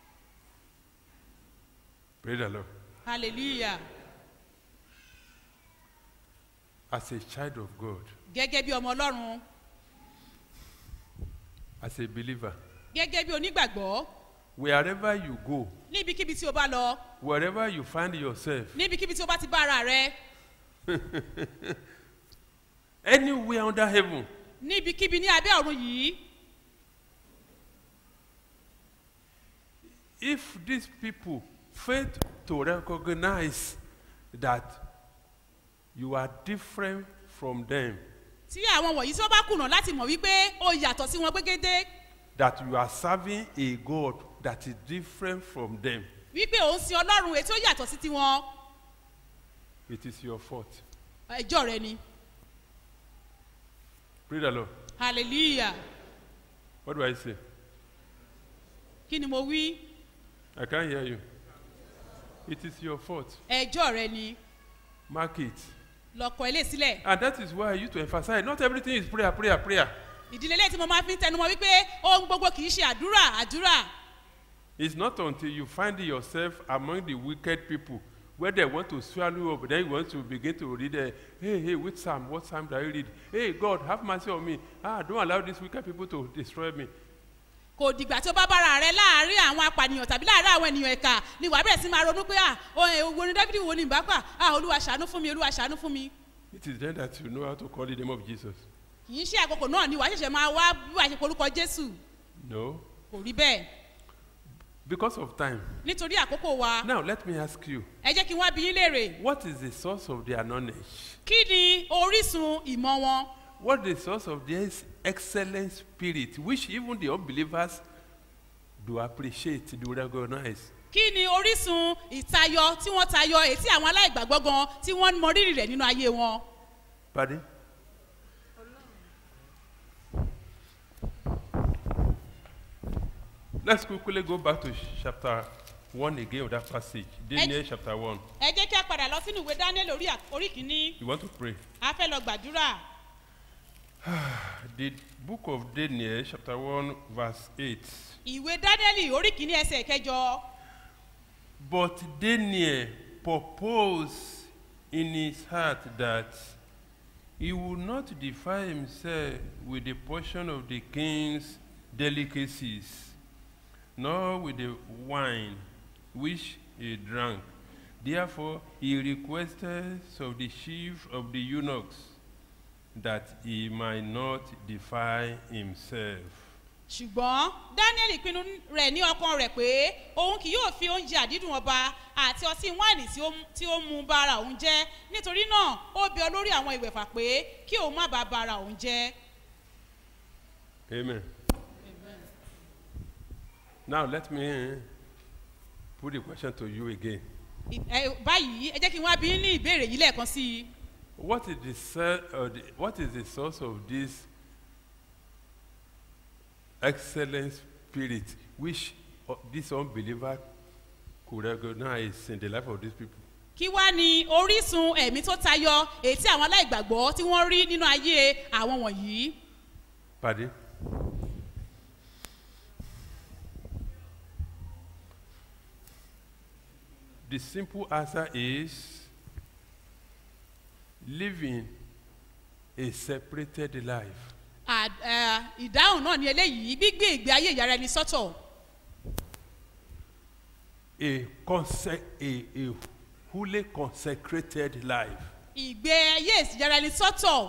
Praise the Lord. hallelujah As a child of God, gẹ́gẹ́ bí ọmọ ọlọ́run as a believer, gẹ́gẹ́ bí onígbàgbọ́ wherever you go, níbikíbi tí o bá lọ wherever you find yourself, níbikíbi tí o bá ti bá ara rẹ anywhere under heaven, níbikíbi ní abẹ́ ọ̀run yìí if these people fail to recognize that you are different from them, tí àwọn wọ̀nyí tí wọ́n bá kùnà láti mọ̀ wípé ó yàtọ̀ sí wọn gbégédé that you are serving a God that is different from them, wípé òun sin ọlọ́run èyí tí ó yàtọ̀ sí tiwọn it is your fault. ẹjọ́ rẹ ni Praise the Lord. hallelujah What do I say? kí ni mo wí I can't hear you. It is your fault. ẹjọ́ rẹ ni Mark it. lọ́kọ̀ ilé sílẹ̀ And that is why I used to emphasize not everything is prayer, prayer, prayer. ìdílé lẹ́yìn tí mo máa fi ń tẹnumọ́ wípé ohun gbogbo kì í ṣe àdúrà àdúrà It's not until you find yourself among the wicked people where they want to swallow you up, then you want to begin to read, uh, hey, hey, which psalm? What psalm do I read? Hey, God, have mercy on me. Ah, don't allow these wicked people to destroy me. kò dìgbà tí ó bá bára rẹ láàárín àwọn apànìyàn tàbí láàárín àwọn ènìyàn ẹ̀ka ni wàá bẹ̀rẹ̀ sí máa ronú pé ah òun ni dábìdì wo ni ìbá gbà ah olúwa ṣàánú fún mi olúwa ṣàánú fún mi It is then that you know how to call the name of Jesus. kì í ṣe àkókò náà ni wàá ṣẹ̀ṣẹ̀ máa wá bí wàá ṣe porúkọ jésù No. kò rí bẹ́ẹ̀ Because of time. nítorí àkókò wa Now, let me ask you, ẹ jẹ́ kí wọ́n bí yín léèrè what is the source of their knowledge? kí ni orísun ìmọ̀ wọn What is the source of their excellent spirit, which even the unbelievers do appreciate, do recognize? kí ni orísun ìtayọ tí wọ́n tayọ èyí tí àwọn aláìgbàgbọ́ gan tí wọ́n mọ rírì rẹ̀ nínú ayé wọn Pardon? Let's quickly go back to chapter one again of that passage. Daniel chapter one. ẹ jẹ́ kí a padà lọ sínú ìwé daniel orí à- orí kìíní You want to pray? a fẹ́ lọ gbàdúrà The book of Daniel chapter one verse eight. ìwé daniel orí kìíní ẹsẹ̀ kẹjọ But Daniel purposed in his heart that he would not defile himself with the portion of the king's delicacies, nor with the wine which he drank. Therefore he requested of the chief of the eunuchs that he might not defile himself. ṣùgbọ́n daniel pinnu rẹ̀ ní ọkàn rẹ̀ pé òun kì yóò fi oúnjẹ àdídùn ọba àti ọtí wáìnì tí ó mú- tí ó mú bá ara òun jẹ́ nítorí náà ó bẹ olórí àwọn ìwẹ̀fà pé kí òun má bàa bá ara òun jẹ́. Amen. Now let me put the question to you again. Ì- ẹ- báyìí ẹ jẹ́ kí n wá bí ní ìbéèrè yìí lẹ́ẹ̀kan sí i What is the, se- uh, the what is the source of this excellent spirit which uh, this unbeliever could recognize in the life of these people? kí wá ní orísun ẹ̀mí tó tayọ èyí tí àwọn aláìgbàgbọ́ tí wọ́n rí nínú ayé àwọn wọ̀nyí Pardon? the simple answer is living a separated life. À- ẹ, ìdáhùn náà ni eléyìí gbígbé ìgbé ayé ìyára ẹni sọ́tọ̀ A, conse- a, a fully consecrated life. ìgbé ayé ìyára ẹni sọ́tọ̀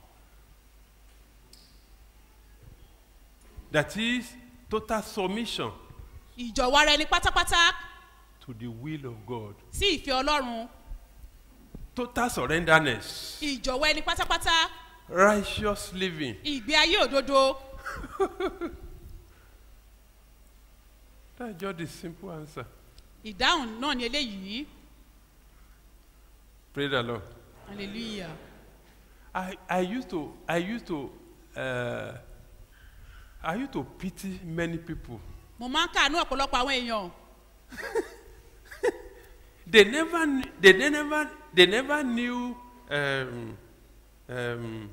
That is total submission ìjọ̀wọ́ ara ẹni pátápátá to the will of God. sí ìfẹ́ ọlọ́run Total surrenderness. ìjọ̀wọ́ ẹni pátápátá Righteous living. ìgbé ayé òdodo That's just the simple answer. ìdáhùn náà ni eléyìí Praise the Lord. hallelujah. I, I used to, I used to, uh, I used to pity many people. mo máa ń kàánú ọ̀pọ̀lọpọ̀ àwọn èèyàn They never, kn- they never, they never knew um, um,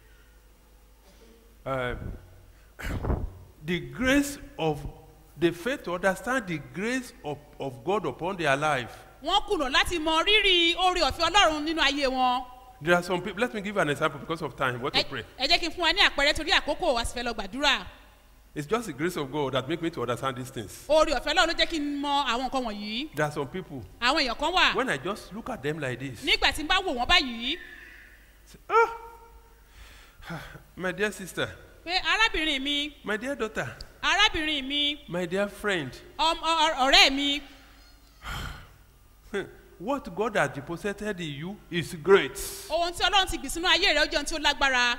uh, the grace of, they failed to understand the grace of, of God upon their life. wọ́n kùnà láti mọ rírì oore ọ̀fẹ́ ọlọ́run nínú ayé wọn. There are some people, let me give you an example because of time, what to ẹ pray. ẹ jẹ́ kí n fún wa ní àpẹẹrẹ torí àkókò a sì fẹ́ lọ gbàdúrà. It's just the grace of God that make me to understand these things. oore ọ̀fẹ́ ọlọ́run ló jẹ́ kí n mọ àwọn nǹkan wọ̀nyí. There are some people, àwọn èèyàn kan wà when I just look at them like this, nígbà tí n bá wò wọ́n báyìí say, ah, my dear sister, pé arábìnrin mi my dear daughter, arábìnrin mi my dear friend, ọm- ọ- ọ̀rẹ́ mi what God has deposited in you is great. ohun tí ọlọ́run ti gbìn sínú ayé rẹ̀ ó jẹ́ ohun tí ó lágbára.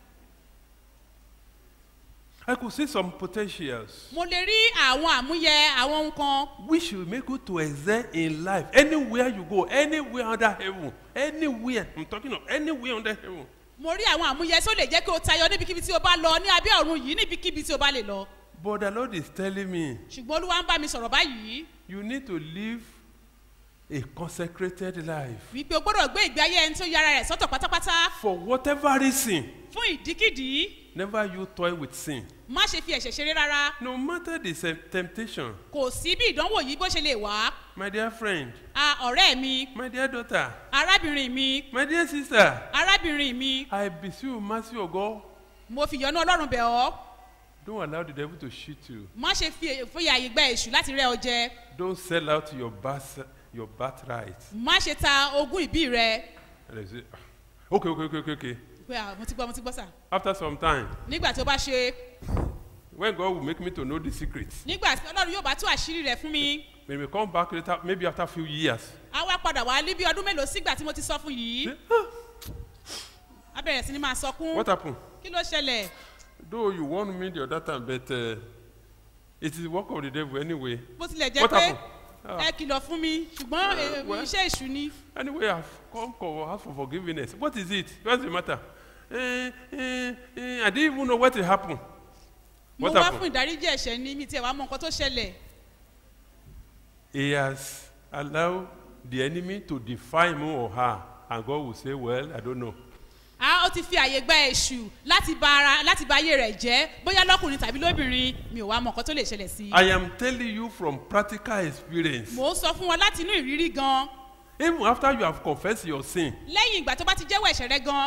I could see some potentials mo lè rí àwọn àmúyẹ àwọn ohun kan which will make you to excel in life anywhere you go, anywhere under heaven, anywhere. I'm talking of anywhere under heaven. mo rí àwọn àmúyẹ tó lè jẹ́ kí o tayọ níbikíbi tí o bá lọ ní abẹ́ ọ̀run yìí níbikíbi tí o bá lè lọ. But the Lord is telling me, ṣùgbọ́n olúwa ń bá mi sọ̀rọ̀ báyìí you need to live a consecrated life. wípé o gbọ́dọ̀ gbé ìgbé ayé ẹni tó yára rẹ̀ sọ́tọ̀ pátápátá For whatever reason, fún ìdíkìdí never you toy with sin. má ṣe fi ẹ̀ṣẹ̀ ṣeré rárá. No matter the sem- temptation, kò sí bí ìdánwò yìí bó ṣe lè wá. my dear friend, a ọ̀rẹ́ mi my dear daughter, arábìnrin mi my dear sister, arábìnrin mi I beseech you, mercy of God, mo fi ìyọ́nú ọlọ́run bẹ̀ ọ́ don't allow the devil to cheat you. má ṣe fi fi àyè gba èṣù láti rẹ́ ọ jẹ Don't sell out your birth, your birthright. má ṣe ta ogún ìbí rẹ. And they say, "Ah, okay, okay, okay, okay, okay. pé à mo ti gbọ́ mo ti gbọ́ sà. After some time, nígbà tí ó bá ṣe when God will make me to know the secret, nígbà tí ọlọ́run yóò bá tú àṣírí rẹ̀ fún mi when we come back later, maybe after a few years, á wá padà wá ní bí ọdún mélòó sígbà tí mo ti sọ fún yìí say, ah, á bẹ̀rẹ̀ sí ni máa sọkún what happened? kí ló ṣẹlẹ̀ Though you warned me the other time, but uh, it is the work of the devil anyway. bó tilẹ̀ jẹ́ What pé happened? Ah. ẹ kìlọ̀ fún mi ṣùgbọ́n eh, well. iṣẹ́ èṣù ni. Anyway, I've come to ask for forgiveness. What is it? What's the matter? Eh, eh, eh, I didn't even know what will happen. mo What wá fún happened? ìdáríjì ẹ̀ṣẹ̀ ní mi tí ẹ̀ wá mọ nǹkan tó ṣẹlẹ̀. He has allowed the enemy to define him or her, and God will say, well, I don't know. a ó ti fi àyè gba èṣù láti ba ara láti ba ayé rẹ̀ jẹ́ bóyá lọ́kùnrin tàbí lóbìnrin mi ò wá mọ nǹkan tó lè ṣẹlẹ̀ sí. I am telling you from practical experience. mò ń sọ fún wọn láti inú ìrírí gan Even after you have confessed your sin, lẹ́yìn ìgbà tó bá ti jẹ́wọ́ ẹ̀ṣẹ̀ rẹ gan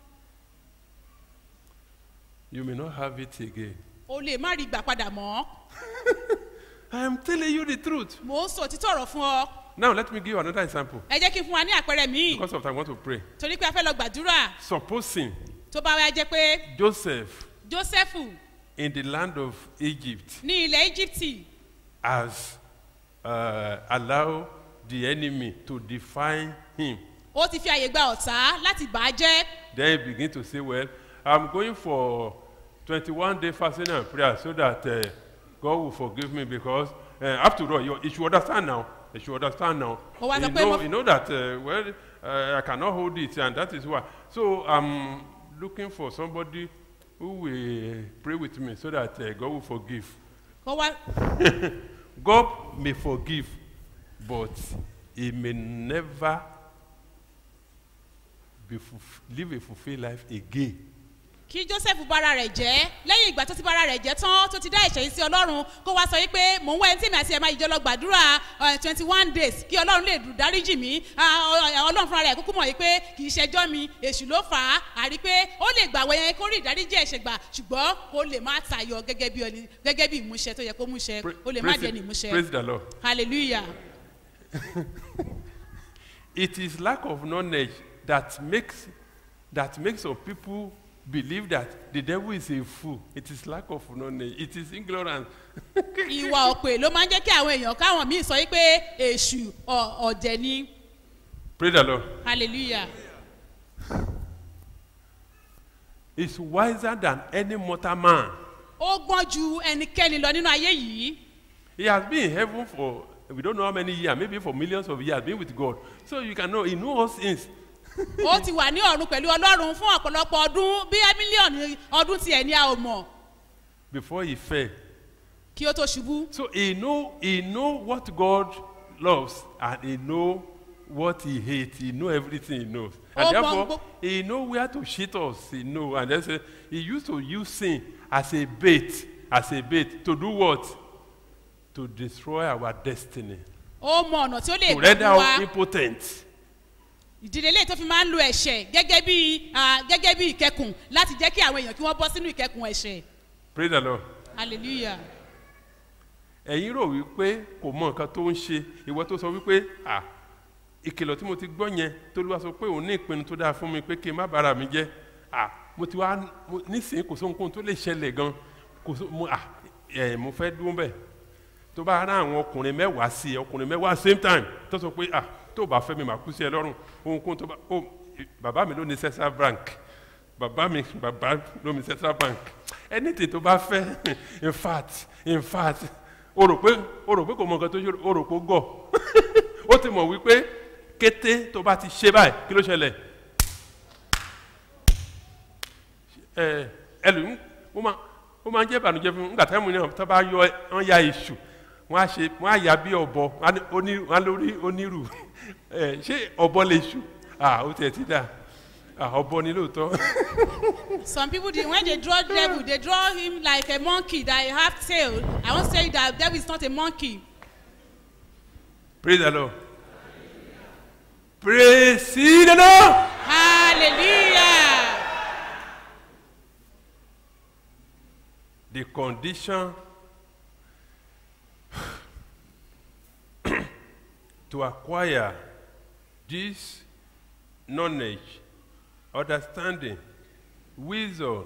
you may not have it again. o lè má rí ìgbà padà mọ́. I am telling you the truth. mò ń sọ òtítọ́ ọ̀rọ̀ fún ọ. Now, let me give you another example. ẹ jẹ́ kí n fún wa ní àpẹẹrẹ míì Because of time, I want to pray. torí pé a fẹ́ lọ gbàdúrà Supposing tó bá wá jẹ́ pé Joseph jósẹ́fù in the land of Egypt ní ilẹ̀ íjíbítì has uh, allowed the enemy to define him, ó ti fi àyè gba ọ̀tá láti bà á jẹ́. then he begin to say, well, I'm going for twenty-one day fasting and prayer so that uh, God will forgive me because uh, after all, you, you should understand now. You should understand now. Ó wá You sọ pé know, mo- you know that, uh, well, uh, I cannot hold it, and that is why. So I'm looking for somebody who will pray with me so that uh, God will forgive. kó wá God may forgive, but he may never be fulf- live a fulfilled life again. kí joseph bára rẹ̀ jẹ́ lẹ́yìn ìgbà tó ti bára rẹ̀ jẹ́ tán tó ti dá ẹ̀ṣẹ̀ yìí sí ọlọ́run kó wá sọ wípé mò ń wá ẹni tí mi àti ẹ̀ máa ìjọ lọ gbàdúrà twenty one days kí ọlọ́run lè dáríjì mí ọlọ́run fúnra rẹ̀ kúkú mọ̀ wípé kì í ṣẹjọ́ mi èṣù ló fà á àrí pé ó lè gbàwẹ̀ yẹn kó rí ìdáríjì ẹ̀ṣẹ̀ gbà ṣùgbọ́n kó lè má tayọ gẹ́gẹ́ bí ọni gẹ́gẹ́ bí ìmúṣẹ tó yẹ kó múṣẹ ó lè má jẹ́ ní ìmúṣẹ. Praise the Lord. Hallelujah. It is lack of knowledge that makes that makes some people believe that the devil is a fool. It is lack of knowledge. It is ignorance. Ìwà ọ̀pẹ ló máa ń jẹ́ kí àwọn èèyàn káwọn míì sọ pé èṣù ọ̀dẹ̀ ni. Praise the Lord. Hallelujah. It's wiser than any mortal man. Ó gbọ́n ju ẹnikẹ́ni lọ nínú ayé yìí. He has been in heaven for we don't know how many years, maybe for millions of years, been with God. So you can know, he knows all things. Ó ti wà ní ọ̀run pẹ̀lú Ọlọ́run fún ọ̀pọ̀lọpọ̀ ọdún bí mílíọ̀nù ọdún tiẹ̀ ní a ò mọ̀. Before he fell. Kí ó tó ṣubú. So he know he know what God loves and he know what he hates. He know everything he knows. And Oh, therefore, Bongo. he know where to cheat us. He know. And that's a, he used to use sin as a bait, as a bait to do what? To destroy our destiny. Ó mọ ọ̀nà tí ó lè To render gbà us wá. impotent. Ìdílé lè tó fi máa ń lo ẹ̀ṣẹ̀ gẹ́gẹ́ bí gẹ́gẹ́ bí ìkẹkùn láti jẹ́ kí àwọn èèyàn kí wọ́n bọ́ sínú ìkẹkùn ẹ̀ṣẹ̀. Praise the Lord. Hallelujah. Ẹ̀yin rò wípé kò mọ nǹkan tó ń ṣe ìwọ tó sọ wípé ah ìkìlọ̀ tí mo ti gbọ́ yẹn t'Olúwa sọ pé òun ní ìpinnu tó dáa fún mi pé kí n má bára mi jẹ́ ah mo ti wá nísìnyí kò sóhun tó lè ṣẹlẹ̀ gan kò só mo ah ẹ̀ mo fẹ́ dúró bẹ́ẹ̀ tó bá rán àwọn ọkùnrin mẹ́wàá sí ẹ ọkùnrin mẹ́wàá same time tó sọ pé ah tó bá fẹ́ mi mà kú sí ẹ lọ́rùn ohunkóhun tó bá ó bàbá mi ló ní Central Bank bàbá mi bàbá ló ní Central Bank anything tó bá fẹ́ in fact in fact o rò pé o rò pé kò mọ nǹkan tó ṣe o rò pé ó gọ̀ ó ti mọ̀ wípé kété tó bá ti ṣe báyìí kí ló ṣẹlẹ̀ ẹ ẹlòmí ó máa ó máa ń jẹ́ ìbànújẹ́ fún nígbà táwọn ènìyàn tó bá yọ wọ́n ya èṣù wọ́n á ṣe wọ́n á ya bí ọ̀bọ wọ́n á lórí onírù ẹ ṣé ọ̀bọ lè ṣù ah ó tiẹ̀ ti dà ah ọ̀bọ ni lóòótọ́. Some people dey when they draw devil they draw him like a monkey that have tail. I wan say that devil is not a monkey. Praise the Lord. Praise the Lord. Hallelujah. The condition to acquire this knowledge, understanding, wisdom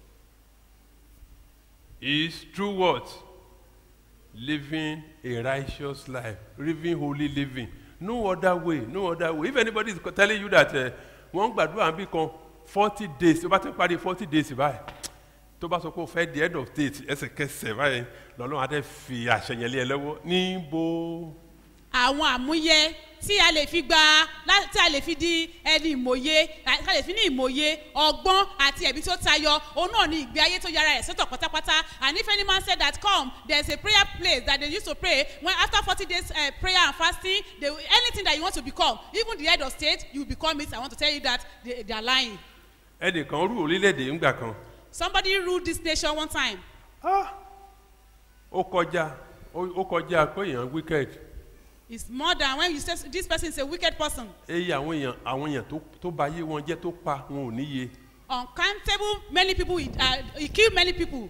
is through what? Living a righteous life, living holy living. No other way, no other way. If anybody is telling you that one gbàdúrà ń bí kan forty days, tó bá ti parí forty days báyìí, tó bá sọ pé o fẹ́ the end of date ẹsẹ̀kẹsẹ̀ báyìí lọ́lọ́run adé fi àṣeyẹlé ẹ lọ́wọ́ níbo. Àwọn àmúyẹ tí a lè fi gba tí a lè fi di ẹni ìmòye tí a lè fi ní ìmòye ọgbọ́n àti ẹ̀bí tó tayọ òun náà ní ìgbé ayé tó yára ẹ̀ sọ́tọ̀ pátápátá. And if any man said that come there is a prayer place that they used to pray when after forty days uh, prayer and fasting they, anything that you want to become even the head of state you become it. I want to tell you that they, they are lying. ẹnìkan rú orílẹ̀-èdè ńgbà kan. Somebody ruled this nation one time. Ah, ó kọjá ó kọjá pé èèyàn wicked. It's more than when you say this person is a wicked person. Eye àwọn èèyàn àwọn èèyàn tó tó bà ayé wọn jẹ́ tó pa wọn ò níye. Uncountable many people uh, he killed many people.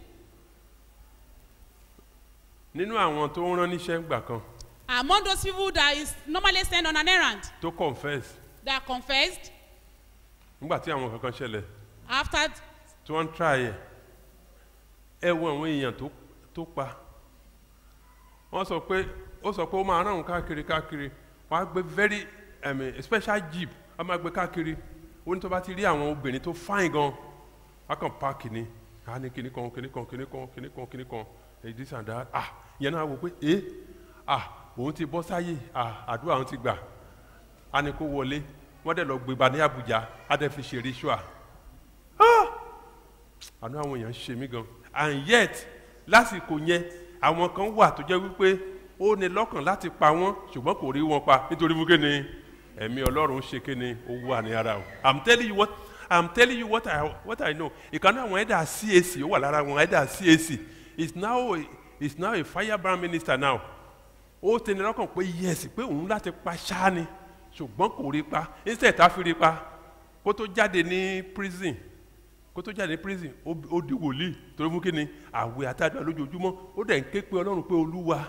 Nínú àwọn tó ń rán níṣẹ́ ńgbà kan. Among those people that is normally sent on an errand. Tó confess. That confessed. Nígbà tí àwọn kankan ṣẹlẹ̀. After. Tí wọ́n ń try ẹ̀ ẹ wo àwọn èèyàn tó tó pa. Wọ́n sọ pé ó sọ pé ó máa rán òun káàkiri káàkiri wọ́n á gbé very um, special jeep á máa gbé káàkiri ó ní tó bá ti rí àwọn obìnrin tó fine gan á kàn páàkì ni á ní kíní kan kíní kan kíní kan kíní kan kíní kan èyí this and that ah ìyẹn náà wò pé eh ah òun ti bọ́ sáyé ah àdúrà òun ti gbà á ní kó wọlé wọ́n dẹ̀ lọ gbégbá ní Àbújá á dẹ̀ fi ṣe ritual ah àánú àwọn èèyàn ń ṣe mí gan and yet lásìkò yẹn àwọn kan wà tó jẹ́ wípé ó ní lọ́kàn láti pa wọ́n ṣùgbọ́n kò rí wọn pa nítorí mú kéne ẹ̀mí Ọlọ́run ṣe kéne ó wà ní ara o. I'm telling you what I'm telling you what I what I know. Ìkànnì àwọn ẹ̀dà C A C ó wà lára àwọn ẹ̀dà C A C is now a, is now a firebrand minister now. Ó tẹni lọ́kàn pé yes pé òun láti pa ṣáá ni ṣùgbọ́n kò rí pa instead tá a fi rí pa kó tó jáde ní prison kó tó jáde ní prison ó di wòlíì torí mú kí ni àwẹ̀ àtàdúrà lójoojúmọ́ ó dẹ̀ ń ké pé Ọlọ́run pé Olúwa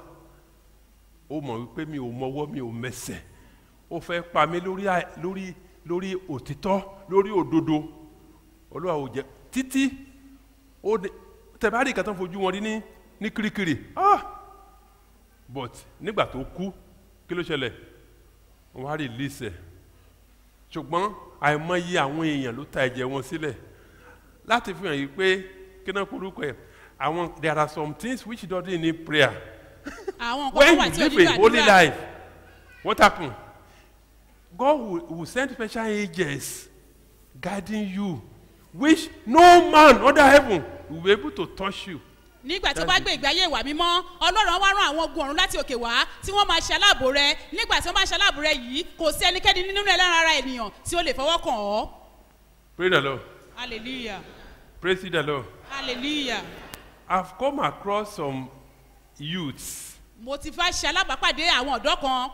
ó mọ̀ wípé mi ò mọwọ́ mi ò mẹsẹ̀ ó fẹ́ pa mí lórí lórí lórí òtítọ́ lórí òdodo Olúwa ò jẹ́ títí ó tẹ̀bárì ìkàtà fojú wọn rí ní ní kirikiri ah but nígbà tó kú kí ló ṣẹlẹ̀ wọ́n á release ẹ̀ ṣùgbọ́n àìmọye àwọn èèyàn ló ta ẹ̀jẹ̀ wọn sílẹ̀ láti fi hàn yìí pé kí náà korúkọ ẹ̀ àwọn there are some things which doesn't need prayer. When you live a holy life, what happen? God will, will send special angels guiding you, which no man under heaven will be able to touch you. Nígbà tí ó bá gbé ìgbé ayé ìwà mímọ́ Ọlọ́run wá rán àwọn ogun ọ̀run láti òkè wá tí wọ́n máa ṣe aláàbò rẹ nígbà tí wọ́n máa ṣe aláàbò rẹ yìí kò sí ẹnikẹ́ni nínú ẹlẹ́ran ara ènìyàn tí ó lè fọwọ́ kàn ọ́. Praise the Lord. Hallelujah. Praise the Lord. Hallelujah. I've come across some youths. Mo ti fẹ́ ṣe alábàápàdé àwọn ọ̀dọ́ kan.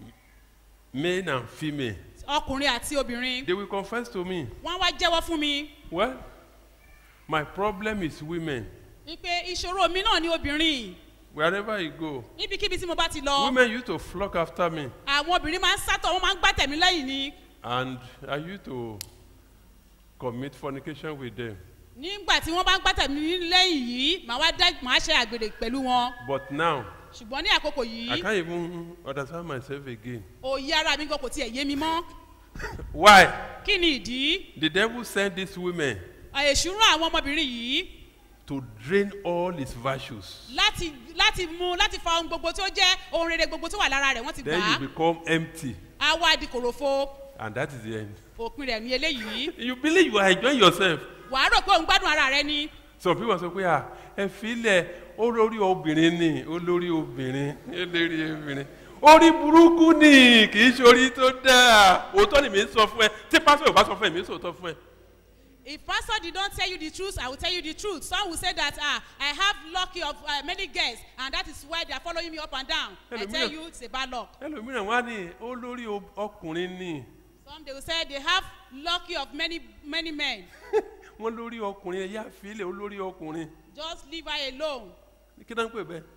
Men and female. Ọkùnrin àti obìnrin. They will confess to me. Wọ́n wá jẹ́wọ́ fún mi. Well, my problem is women. Ipe ìṣòro mi náà ni obìnrin. Wherever you go. Níbikíbi tí mo bá ti lọ. Women used to flock after me. Àwọn obìnrin máa ń sátọ̀ wọ́n máa ń gbá tẹ̀mí lẹ́yìn ni. And I used to commit fornication with them. Nígbà tí wọ́n bá ń gbá tẹ̀mí lẹ́yìn yìí màá wá dá màá ṣe àgbèrè pẹ̀lú wọn. But now. Ṣùgbọ́n ní àkókò yìí. I can't even understand myself again. Òye ara mi gan kò tiẹ̀ yé mi mọ́. Why? Kí ni ìdí? The devil sent these women. Èṣù rán àwọn ọmọbìnrin yìí. To drain all his virtues. Láti láti mú láti fa ohun gbogbo tó jẹ́ ohun rere gbogbo tó wà lára rẹ̀ wọ́n ti gbà á. Then you become empty. Á wá di kòròfo. And that is the end. Òpin rẹ̀ ní eléyìí. You believe you are enjoying yourself. Wàá rò pé òun gbádùn ara rẹ ni. Some people sọ pé à ẹ filẹ̀ olórí obìnrin ni olórí obìnrin olórí obìnrin orí burúkú ni kì í ṣe orí tó dáa òótọ́ ni mi ń sọ fún ẹ tí pásítọ̀ ò bá sọ fún ẹ mi ń sòótọ́ fún ẹ. If pastor did not tell you the truth, I will tell you the truth. Some will say that ah, I have lucky of uh, many girls, and that is why they are following me up and down. I tell you, it's a bad luck. Ẹlòmíràn wá ní olórí ọkùnrin ni. Some they will say they have lucky of many many men. Wọ́n lórí ọkùnrin ẹ̀yà àfilẹ̀ olórí ọkùnrin. Just leave her alone. Kí ló ń pè bẹ́ẹ̀?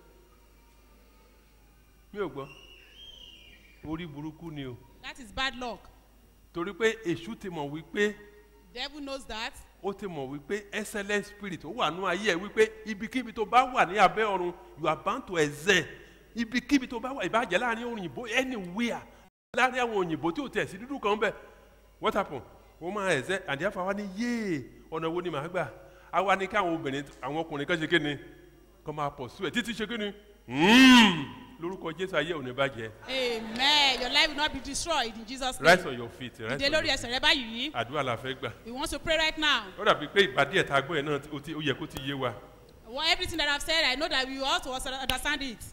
Mi ò gbọ́. Orí burúkú ni o. That is bad luck. Torí pé èṣù ti mọ̀ wípé. Devil knows that. Ó ti mọ̀ wípé excellent spirit ó wà nú ayé ẹ̀ wípé ibikíbi tó bá wà ní abẹ́ ọ̀run you are bound to excel. Ibikíbi tó bá wà ìbàjẹ́ láàrin òyìnbó anywhere láàrin àwọn òyìnbó tí ò tẹ̀ sí dúdú kan bẹ́ẹ̀. What happened? Ó máa excel and therefore wá ní yéé ọ̀nà wo ni màá gbà? A wá ní kí àwọn obìnrin àwọn ọkùnrin kan ṣe kí ni? Kọ́ máa pọ̀ sí ẹ̀ títí ṣe kí ni? Lórúkọ Jésù ayé ò ní bàjẹ́. Amen. Your life will not be destroyed in Jesus' name. Rise on your feet. Ìdè lórí ẹsẹ̀ rẹ báyìí. Àdúrà la fẹ́ gbà. We want to pray right now. Ó dàbí pé ìbàdí ẹ̀ta gbọ́ ẹ̀ náà ó yẹ kó ti yé wa. Well, everything that I've said, I know that we all to understand it.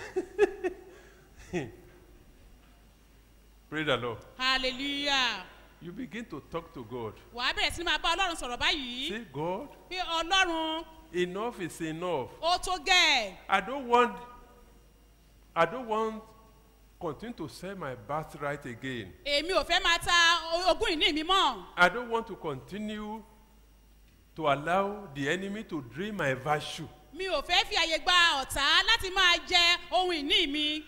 Praise the Lord. Hallelujah. You begin to talk to God. Wà á bẹ̀rẹ̀ sí ní máa bá Ọlọ́run sọ̀rọ̀ báyìí. Say God. Bí Ọlọ́run. Enough is enough. Ó tó gẹ̀. I don't want I don't want continue to sell my birthright again. Èmi ò fẹ́ máa ta ogún ìní mi mọ́. I don't want to continue to allow the enemy to drain my virtue. Mi ò fẹ́ fi àyè gba ọ̀tá láti máa jẹ ohun ìní mi.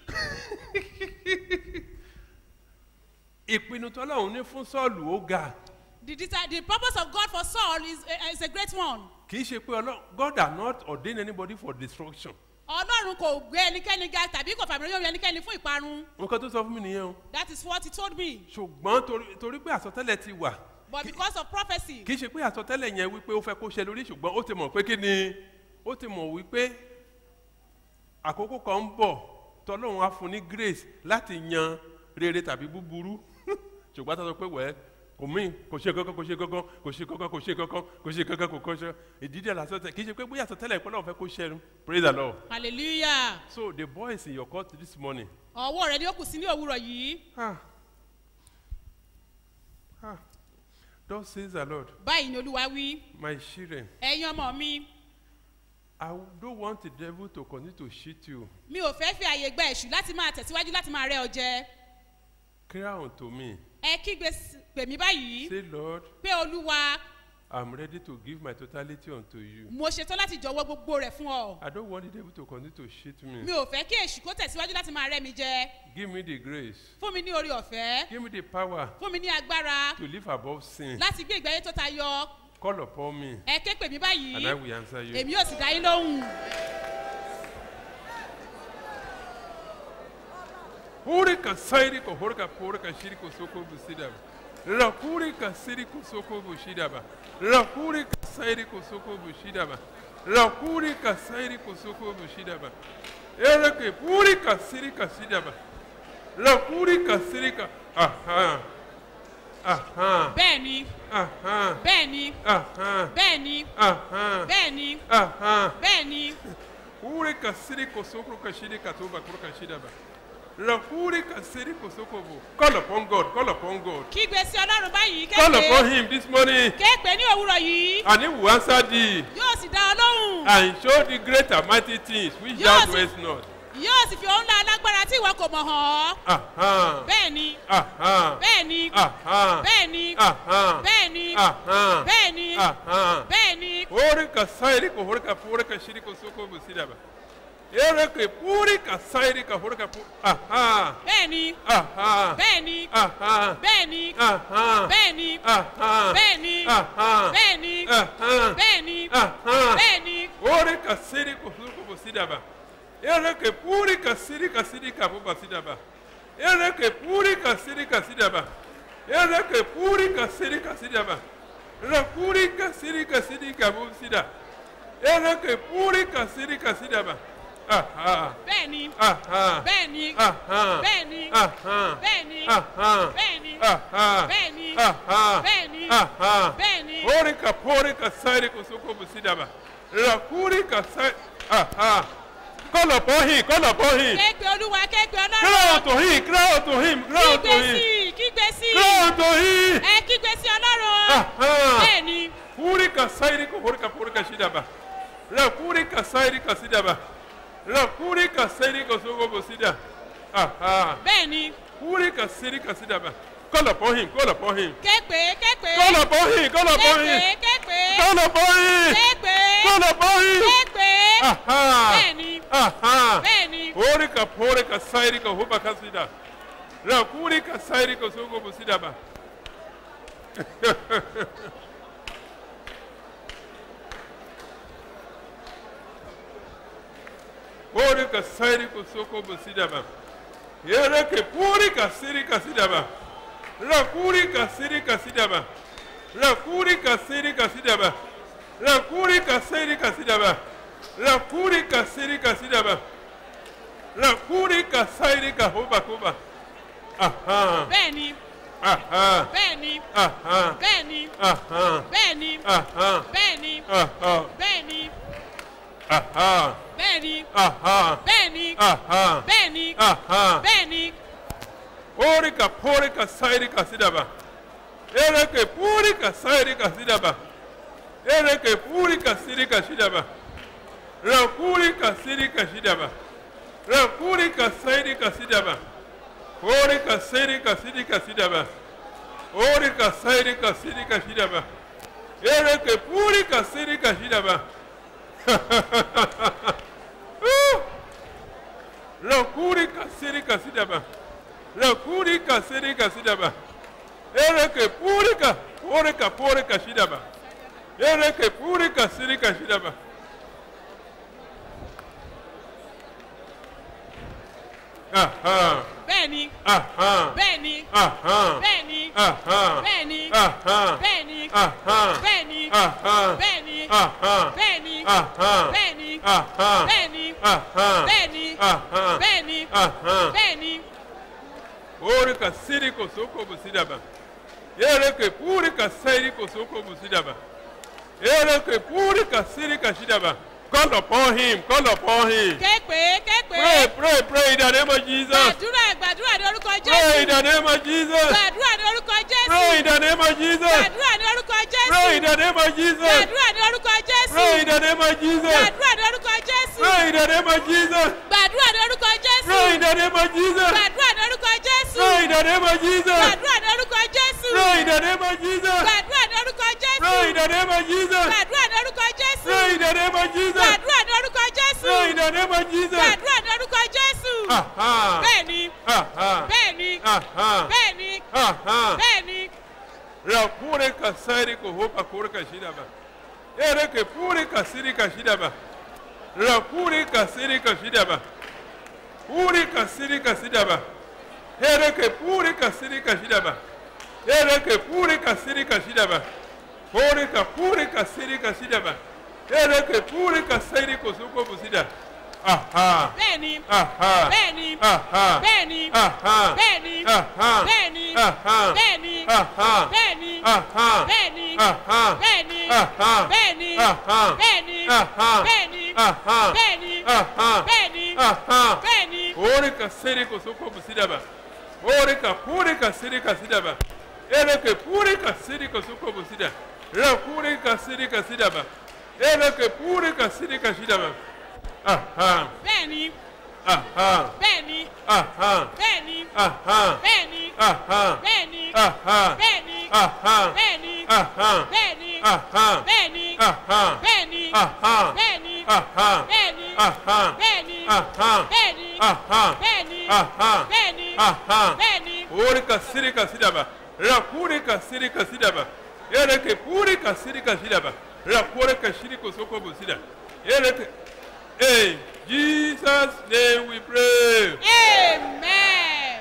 Ìpinnu tọ́lọ́run ní fún Sọ́ọ̀lù ó ga. The, the purpose of God for Saul is, uh, is a great one. Kì í ṣe pé God has not ordained anybody for destruction. Ọlọ́run kò gbé ẹnikẹ́ni ga tàbí kò fàmìlì yóò ẹnikẹ́ni fún ìparun. Nǹkan tó sọ fún mi nìyẹn o. That is what he told me. Ṣùgbọ́n torí pé àsọtẹ́lẹ̀ ti wà. But because of prophecy. Kì í ṣe pé àsọtẹ́lẹ̀ yẹn wípé ó fẹ́ kó ṣe lórí ṣùgbọ́n ó ti mọ̀ pé kí ni ó ti mọ̀ wípé àkókò kan ń bọ̀ tọ́lọ́run á fún ní grace láti yan rere tàbí búburú ṣùgbọ́n tó sọ pé wẹ́ẹ́ kò mí kò ṣe kankan kò ṣe kankan kò ṣe kankan kò ṣe kankan kò ṣe kankan kò kọ́ ṣe ìdílé àlàsọ́tẹ̀ kì í ṣe pé bóyá àsọtẹ́lẹ̀ ìpínlẹ̀ ọ̀fẹ́ kó ṣe praise the Lord. Hallelujah. So the boy is in your court this morning. Ọwọ́ rẹ̀ ni ó kù sí ní òwúrọ̀ yìí. Thus says the Lord, báyìí ni olúwa wí my children, ẹ̀yin ọmọ mi I don't want the devil to continue to cheat you. mi ò fẹ́ fi àyè gba èṣù láti máa tẹ̀síwájú láti máa rẹ́ ọ jẹ Cry unto me. ẹ kígbe s- pè mí báyìí Say, Lord, pé olúwa I'm ready to give my totality unto you. mo ṣetán láti jọ̀wọ́ gbogbo rẹ̀ fún ọ I don't want the devil to continue to cheat mi me. ò fẹ́ kí èṣù kó tẹ̀síwájú láti máa rẹ́ mi jẹ Give me the grace. fún mi ní orí ọ̀fẹ́ Give me the power fún mi ní agbára to live above sin. láti gbé ìgbé ayé tó tayọ Call upon me, ẹ ké pè mí báyìí and I will answer you. èmi yóò sì dá yín lóhùn. Hurika sairiko horika porika shiriko soko busidaba. Rakurika siriko soko bushidaba. Rakurika sairiko soko bushidaba. Rakurika sairiko soko bushidaba. Ereke purika sirika sidaba. Rakurika sirika. Aha. Aha. bẹ́ẹ̀ni Aha. bẹ́ẹ̀ni Aha. bẹ́ẹ̀ni Aha. bẹ́ẹ̀ni Aha. bẹ́ẹ̀ni Urika siriko soko kashirika toba kurika shidaba. Rakurika siriko soko bu. Call upon God. Call upon God. kígbe sí ọlọ́run báyìí Call upon képe him this morning, képe ní òwúrọ̀ yìí and he will answer thee, yóò sì dá ọ lóhùn and show thee great and mighty things which Yes. thou knowest not. yóò sì fi ohun ńlá alágbára tí ìwọ kò mọ̀ hàn ọ́ Aha. bẹ́ẹ̀ni Aha. bẹ́ẹ̀ni Aha. bẹ́ẹ̀ni Aha. bẹ́ẹ̀ni Aha. bẹ́ẹ̀ni Aha. bẹ́ẹ̀ni Orika sairiko horika purika shiriko soko busidaba. Ereke purika sairika horika pu. Aha. bẹ́ẹ̀ni Aha. bẹ́ẹ̀ni Aha. bẹ́ẹ̀ni Aha. bẹ́ẹ̀ni Aha. bẹ́ẹ̀ni Aha. bẹ́ẹ̀ni Aha. bẹ́ẹ̀ni Aha. bẹ́ẹ̀ni Orika siriko soko busidaba. Ereke purika sirika sirika buba sidaba. Ereke purika sirika sidaba. Ereke purika sirika sidaba. Rakurika sirika sirika buba sida. Ereke purika sirika sidaba. Aha. bẹ́ẹ̀ni Aha. bẹ́ẹ̀ni Aha. bẹ́ẹ̀ni Aha. bẹ́ẹ̀ni Aha. bẹ́ẹ̀ni Aha. bẹ́ẹ̀ni Aha. bẹ́ẹ̀ni Aha. bẹ́ẹ̀ni Orika porika sirika soko busidaba. Rakurika sai. Aha. Call upon him. Call upon him. képe olúwa képe Cry ọlọ́run unto him, cry unto him, cry unto kígbe him, sí i kígbe sí i cry unto him. ẹ kígbe sí ọlọ́run Aha. bẹ́ẹ̀ni Purika sairiko horika purika shidaba. La purika sairika sidaba. La purika sairiko sogo bosida. Aha. bẹ́ẹ̀ni Purika sirika sidaba. Call upon him, call upon him. képe képe Call upon him, call upon képe him. képe Call upon him. képe Call upon him. képe Aha. bẹ́ẹ̀ni Aha. bẹ́ẹ̀ni Horika porika sairika hubaka sida. La purika sairiko sogo bosidaba. Porika sairiko soko bosidaba. Yereke purika sirika sidaba. La purika sirika sidaba. La purika sirika sidaba. La purika sirika sidaba. La purika sirika sidaba. La purika sirika hoba kuba. Aha. bẹ́ẹ̀ni Aha. bẹ́ẹ̀ni Aha. bẹ́ẹ̀ni Aha. bẹ́ẹ̀ni Aha. bẹ́ẹ̀ni Aha. bẹ́ẹ̀ni Aha. bẹ́ẹ̀ni Aha. bẹ́ẹ̀ni Aha. bẹ́ẹ̀ni Aha. bẹ́ẹ̀ni Porika porika sairika sidaba. Ereke purika sairika sidaba. Ereke purika sirika sidaba. Rakurika sirika sidaba. Rakurika sairika sidaba. Porika sairika sirika sidaba. Orika sairika sirika sidaba. Ereke purika sirika sidaba. Rakurika sirika sidaba. Rakurika sirika sidaba. Ereke purika porika porika sidaba. Ereke purika sirika sidaba. Aha. bẹ́ẹ̀ni Aha. bẹ́ẹ̀ni Aha. bẹ́ẹ̀ni Aha. bẹ́ẹ̀ni Aha. bẹ́ẹ̀ni Aha. bẹ́ẹ̀ni Aha. bẹ́ẹ̀ni Aha. bẹ́ẹ̀ni Aha. bẹ́ẹ̀ni Aha. bẹ́ẹ̀ni Aha. bẹ́ẹ̀ni Aha. bẹ́ẹ̀ni Aha. bẹ́ẹ̀ni Orika siriko soko busidaba. Ereke purika sairiko soko busidaba. Ereke purika sirika shidaba. Call upon him, call upon him. képe képe Pray, pray, pray in the name of Jesus. gbàdúrà gbàdúrà ní orúkọ Pray in jésù the name of Jesus. gbàdúrà ní orúkọ Pray in jésù the name of Jesus. gbàdúrà ní orúkọ Pray in jésù the name of Jesus. gbàdúrà ní orúkọ jésù Pray in the name of Jesus. gbàdúrà ní orúkọ jésù Pray in the name of Jesus. gbàdúrà ní orúkọ jésù Pray in the name of Jesus. gbàdúrà ní orúkọ jésù Pray in the name of Jesus. gbàdúrà ní orúkọ jésù Pray in the name of Jesus. gbàdúrà ní orúkọ jésù Pray in the name of Jesus. gbàdúrà ní orúkọ jésù Pray in the name of Jesus. gbàdúrà ní orúkọ jésù Pray in the name of Jesus. gbàdúrà ní orúkọ jésù Aha. bẹ́ẹ̀ni Aha. bẹ́ẹ̀ni Aha. bẹ́ẹ̀ni Aha. bẹ́ẹ̀ni Rakure kasari ko hopa kure kashida ba. Ere ke pure kasiri kashida ba. Rakure kasiri kashida ba. Pure kasiri kashida ba. Ere ke pure kasiri kashida ba. Ere ke pure kasiri kashida ba. Pure ka pure kasiri kashida ba. Ere ke pure kasiri ko suko busida. Aha. bẹ́ẹ̀ni Aha. bẹ́ẹ̀ni Aha. bẹ́ẹ̀ni Aha. bẹ́ẹ̀ni Aha. bẹ́ẹ̀ni Aha. bẹ́ẹ̀ni Aha. bẹ́ẹ̀ni Aha. bẹ́ẹ̀ni Aha. bẹ́ẹ̀ni Aha. bẹ́ẹ̀ni Aha. bẹ́ẹ̀ni Aha. bẹ́ẹ̀ni Aha. bẹ́ẹ̀ni Aha. bẹ́ẹ̀ni Aha. bẹ́ẹ̀ni Ore ka seri ko soko busida ba. Ore ka pure ka seri ka sida ba. Ere ke pure ka seri ko soko busida. Ra pure ka seri ka sida ba. Ere ke pure ka seri ka sida ba. Aha. bẹ́ẹ̀ni Aha. bẹ́ẹ̀ni Aha. bẹ́ẹ̀ni Aha. bẹ́ẹ̀ni Aha. bẹ́ẹ̀ni Aha. bẹ́ẹ̀ni Aha. bẹ́ẹ̀ni Aha. bẹ́ẹ̀ni Aha. bẹ́ẹ̀ni Aha. bẹ́ẹ̀ni Aha. bẹ́ẹ̀ni Aha. bẹ́ẹ̀ni Aha. bẹ́ẹ̀ni Aha. bẹ́ẹ̀ni Aha. bẹ́ẹ̀ni Aha. bẹ́ẹ̀ni Aha. bẹ́ẹ̀ni Ore ka siri ka sida ba. Ra pure ka siri ka sida ba. Ere ke pure ka siri ka sida ba. Ra pure ka siri ko soko busida. Ere ke in Jesus' name we pray. amen.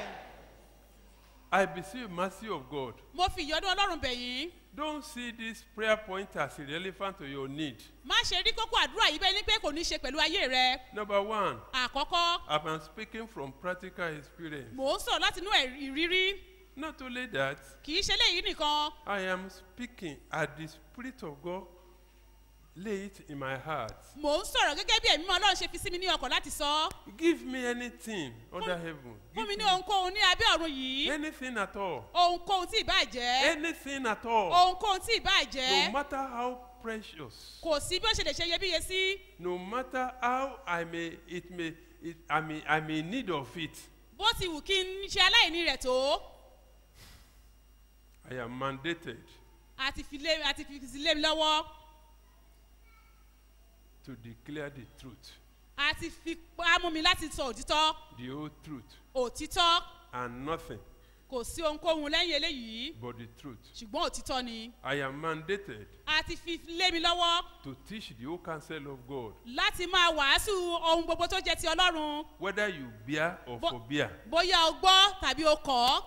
I beseech mercy of God. mo fi ìyọ́nú ọlọ́run bẹ̀ yín Don't see this prayer point as irrelevant to your need. má ṣe rí kókó àdúrà yìí bẹ́ẹ̀ ni pé kò ní ṣe pẹ̀lú ayé rẹ Number one, àkọ́kọ́ I'm speaking from practical experience. mò ń sọ̀rọ̀ láti inú ẹ̀rí- ìrírí Not only that, kì í ṣe léyìí nìkan I am speaking as the Spirit of God lay it in my heart. mò ń sọ̀rọ̀ gẹ́gẹ́ bí ẹ̀mí mọ́ ọlọ́run ṣe fi sí mi ní ọkàn láti sọ Give me anything under heaven. fún mi Give ní me ohunkóhun ní abẹ́ ọ̀run yìí anything at all. ohunkóhun tí ì bá jẹ́ Anything at all. ohunkóhun tí ì bá No jẹ́ matter how precious. kò sí bí ó ṣe lè ṣe iyebíye sí No matter how I may, it may, it, I may, I may need of it. bó ti wù kí n ṣe aláìní rẹ̀ tó I am mandated àti fi lé àti fi sí lé mi lọ́wọ́ to declare the truth, àti fi pa mú mi láti sọ òtítọ́ the whole truth, òtítọ́ and nothing kò sí ohunkóhun lẹ́yìn eléyìí but the truth. ṣùgbọ́n òtítọ́ ni I am mandated àti fi lé mi lọ́wọ́ to teach the whole counsel of God, láti máa wàásù ohun gbogbo tó jẹ́ ti ọlọ́run whether you bear or Bo- forbear. bóyá o gbọ́ tàbí o kọ̀ ọ́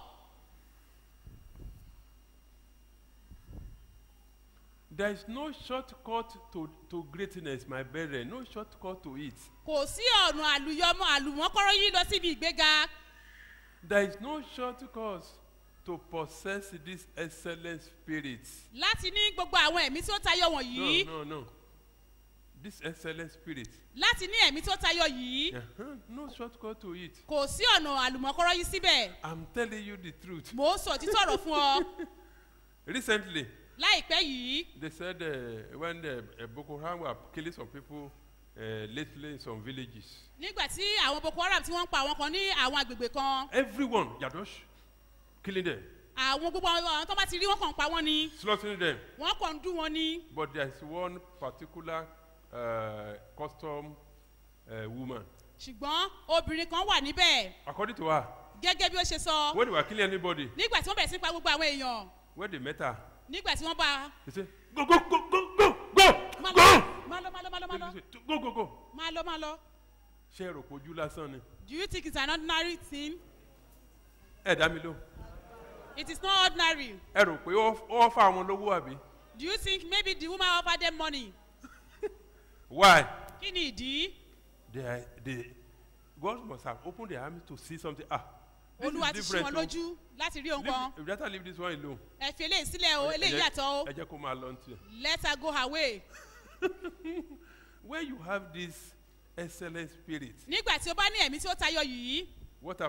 There is no shortcut to, to greatness, my brethren, no shortcut to it. kò sí ọ̀nà àlùyọmọ àlùmọ́kọ́rọ́ yìí lọ síbi ìgbéga There is no shortcut to possess this excellent spirit. láti ní gbogbo àwọn ẹ̀mí tó tayọ wọ̀nyí No, no, no. This excellent spirit. láti ní ẹ̀mí tó tayọ yìí Uh-huh. No shortcut to it. kò sí ọ̀nà àlùmọ́kọ́rọ́ yìí síbẹ̀ I'm telling you the truth. mò ń sọ òtítọ́ ọ̀rọ̀ fún ọ Recently, láìpẹ́ yìí they said uh, when the, uh, Boko Haram were killing some people uh, lately in some villages, nígbà tí àwọn boko haram tí wọ́n ń pa àwọn kan ní àwọn agbègbè kan everyone, Yadosh, killing them, àwọn gbogbo àwọn tó bá ti rí wọn kàn pa wọn ni slaughtering them. wọn kàn ń dún wọn ni But there is one particular uh, custom uh, woman. ṣùgbọ́n obìnrin kan wà níbẹ̀ According to her, gẹ́gẹ́ bí ó ṣe sọ when they were killing anybody, nígbà tí wọ́n bẹ̀rẹ̀ sí pa gbogbo àwọn èèyàn when they met her, nígbà tí wọ́n bá they say, go, go, go, go, go, go, má go. lọ má lọ má lọ má lọ má lọ They say, go, go, go. má lọ má lọ Ṣé ẹ rò pé ojú lásán ni? do you think it's an ordinary thing Ẹ dá mi lóhùn. it is not ordinary Ẹ rò pé ó ó fà àwọn lówó àbí? do you think maybe the woman offer them money Why? kí ni ìdí They are, they, God must have opened their army to see something. Ah, this olúwa ti is ṣí wọn different. lójú láti rí Oh. ohun kan Leave, you better leave this one alone. ẹ fi eléyìí sílẹ̀ o Ẹ- ẹ eléyìí jẹ́- yàtọ̀ o Ẹ jẹ́ kó máa lọ ní tiẹ̀. let her go her way When you have this excellent spirit, nígbà tí o bá ní ẹ̀mí tí ó tayọ yìí what happened?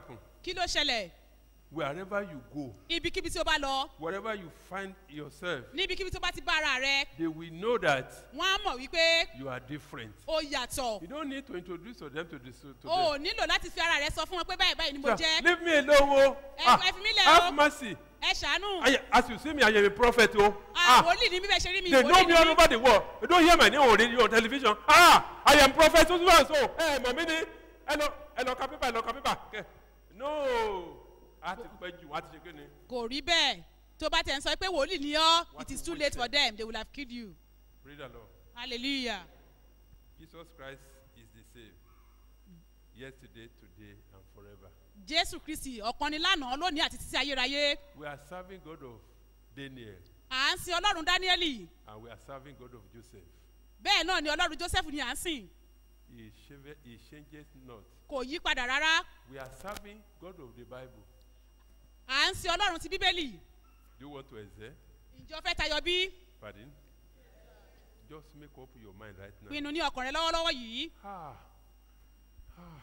kí ló ṣẹlẹ̀ Wherever you go, ibikíbi tí o bá lọ wherever you find yourself, níbikíbi tí o bá ti bá ara rẹ they will know that wọ́n á mọ̀ wípé you are different. o yàtọ̀ You don't need to introduce to them to this to them. o ò nílò láti fi ara rẹ sọ fún wọn pé báyìí báyìí ni mo Sir, jẹ́ leave me alone. Oh. Ẹ- Ah, ẹ fi mí lẹ̀ have o. mercy. ẹ ṣàánú I, as you see me, I am a prophet. Oh. Ah, Ah, wòlíì ni mí bẹ́ẹ̀ ṣe rí mi they know wòlíì me ni all mí over the world. You don't hear my name on radio, on television. Ah, I am prophet. So, so, and so. Hey, mommy, hello, hello, paper, hello, paper. Okay. No. I have to pay you. What is it? kò rí bẹ́ẹ̀ tó bá tẹ̀ ń sọ pé wòlíì ni ọ́ it is too late for them they will have killed you Praise the Lord. hallelujah Jesus Christ is the same. Yesterday, today, and forever. jésù kristi ọ̀kan ni lánàá lónìí àti títí ayérayé We are serving God of Daniel, à ń sin ọlọ́run dáníẹ́lì and we are serving God of Joseph. bẹ́ẹ̀ náà ni ọlọ́run joseph ni à ń sìn He, shave- he changes not. kò yí padà rárá We are serving God of the Bible. à ń sin ọlọ́run ti bíbélì Do you want to exert? ìjọ fẹ́ tayọ bí Pardon? Just make up your mind right now. pinnu ní ọkàn rẹ lọ́wọ́lọ́wọ́ yìí Ah. Ah.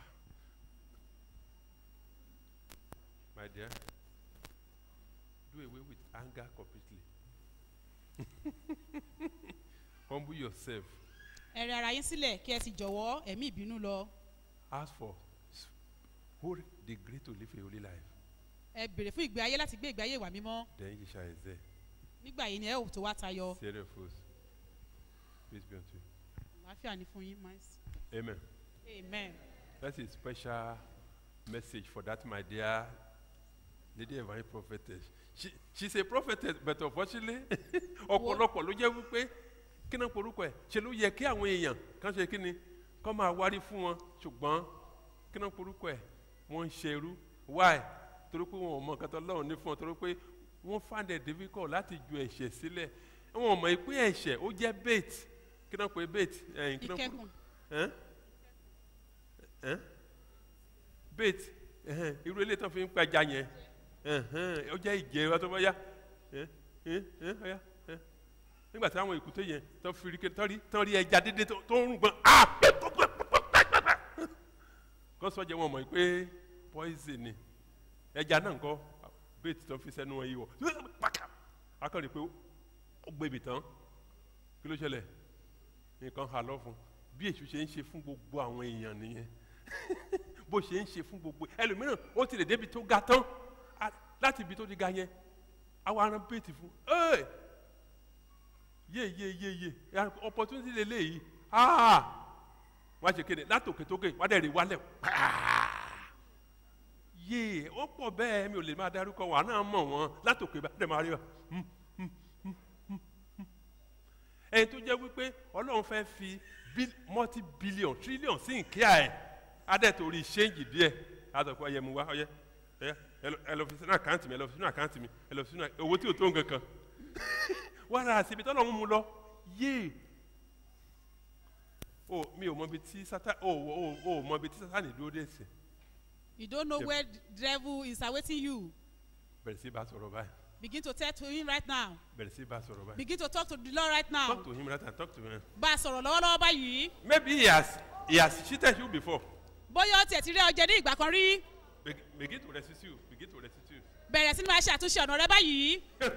My dear, do away with anger completely. Humble yourself. ẹ̀rẹ̀ ara yín sílẹ̀ kí ẹ sì jọ̀wọ́ ẹ̀mí ìbínú lọ Ask for s- whole degree to live a holy life. ẹ bèrè fún ìgbé ayé láti gbé ìgbé ayé ìwà mímọ́ Then you shall exert. nígbà yìí ni ẹ ò tó wá tayọ Serious fools. Peace be unto you. àlàáfíà ni fún yín máìsì Amen. amen. That's a special message for that, my dear lady evangelist prophetess. She, she's a prophetess, but unfortunately, ọ̀pọ̀lọpọ̀ ló jẹ́ wípé kí náà porúkọ ẹ̀ ṣe ló yẹ kí àwọn èèyàn kan ṣe kí ni kọ́ máa wárí fún wọn ṣùgbọ́n kí náà porúkọ ẹ̀ wọ́n ń ṣerú. Why? Torí pé wọn ò mọ nǹkan tó lọ́run ní fún wọn torí pé wọ́n find it difficult láti ju ẹ̀ṣẹ̀ sílẹ̀. Wọn ò mọ̀ pé ẹ̀ṣẹ̀ ó jẹ́ bait. Kí náà pé bait? Ẹ̀yìn kí náà pé ìkẹ́kùn ẹ́n ẹ́n bait ẹ̀hẹ́n irú ilé tó fi ń pẹja yẹn ẹ̀hẹ́n ó jẹ́ ìjẹ́ wa tó bá yá ẹ́n ẹ́n ẹ́n ọ̀yá ẹ́n nígbà tí àwọn èkúté yẹn tó fi rí tán rí tán rí ẹja dédé tó tó ń rùn gbọ́n ah kó sọ́jà wọn mọ̀ pé poison ni ẹja náà kọ́ bait tó fi sẹ́nu wọn yìí wọ̀ akọ̀rì pé ó gbé ibì tán kí ló ṣẹlẹ̀ nǹkan hà lọ fún bí èṣù ṣe ń ṣe fún gbogbo àwọn èèyàn nìyẹn bó ṣe ń ṣe fún gbogbo ẹlòmíràn ó ti lè débi tó ga tán á- láti ibi tó ti ga yẹn àwọn aràn bẹ́ẹ̀tì fún ẹ́ẹ̀ yé yé yé yé ẹ, opportunity lè léyìí ah wọ́n á ṣe kéde látòkè tókè wọ́n á dẹ̀ rí wálẹ̀ pàà yé ó pọ̀ bẹ́ẹ̀ mi ò lè máa darúkọ wà náà mọ̀ wọ́n látòkè bá dẹ̀ máa rí wa ẹni tó jẹ́ wípé ọlọ́run fẹ́ fi bil- multi billion trillion sí nkíà ẹ̀ adẹ́tòrí ṣéǹjì díẹ̀ adọ̀kọ̀ ọyẹ mu wá ọyẹ ẹyẹ ẹ lọ fi sínú àkáǹtì mi ẹ lọ fi sínú àkáǹtì mi ẹ lọ fi sínú owó tí ò tó nǹkan kan wọ́n ra àṣìbí tọ́lọ́run mu lọ yéè o mi ò mọ ibi tí sátá o o o mọ ibi tí sátánì dúró dé sí you don't know Yep. where the devil is awaiting you bẹ̀rẹ̀ sí bá a sọ̀rọ̀ báyìí begin to tell to him right now bẹ̀rẹ̀ sí bá a sọ̀rọ̀ báyìí begin to talk to the lord right now talk to him right now talk to him bá a sọ̀rọ̀ lọ́wọ́lọ́wọ́ báyìí maybe he has he has cheated you before bóyá ó tiẹ̀ ti rí ọjẹ́ ní ìgbà kan rí Be- begin to resist you begin to resist you. bẹ̀rẹ̀ sí ni máa ṣe àtúnṣe ọ̀nà rẹ báyìí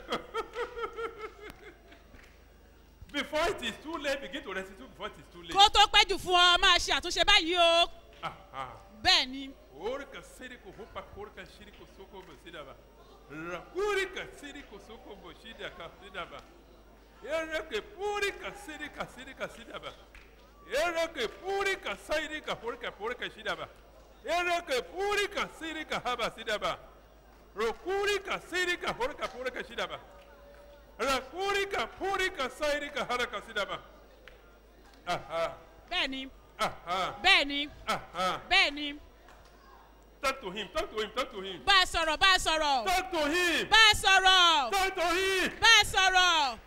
Before it is too late, begin to restitute before it is too late. kó tó pẹ́ jù fún ọ máa ṣe àtúnṣe báyìí o Ah, ah. bẹ́ẹ̀ ni Orika siriko hopa korika shiriko soko bosidaba. Rakurika siriko soko boshida ka sidaba. Ereke purika sirika sirika sidaba. Ereke purika sairika porika porika shidaba. Ereke purika sirika haba sidaba. Rokurika sirika porika porika shidaba. Rakurika purika sairika haraka sidaba. Aha. bẹ́ẹ̀ ni Aha. bẹ́ẹ̀ ni Aha. bẹ́ẹ̀ ni Talk to him, talk to him, talk to him. bá a sọ̀rọ̀ bá a sọ̀rọ̀ Talk to him. bá a sọ̀rọ̀ Talk to him. bá a sọ̀rọ̀.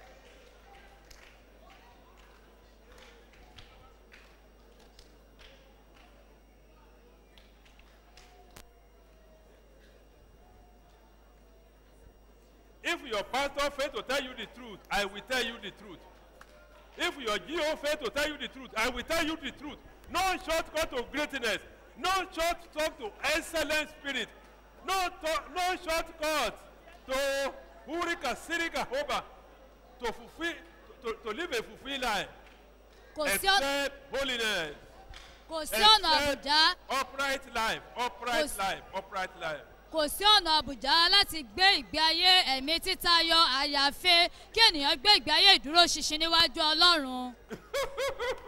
If your pastor fails to tell you the truth, I will tell you the truth. If your G O fails to tell you the truth, I will tell you the truth. No shortcut to greatness. No shortcut to excellent spirit. No, to, no shortcut to Urika Sirika Hoba. To fulfill, to, to live a fulfilled life. Kò sí ọ̀nà- Except holiness. kò sí ọ̀nà Except àbùjá upright life. Upright Kò sí- life. Upright life. kò sí ọ̀nà àbùjá láti gbé ìgbé ayé ẹ̀mí títayọ àyàfi kí ènìyàn gbé ìgbé ayé ìdúró ṣinṣin níwájú ọlọ́run.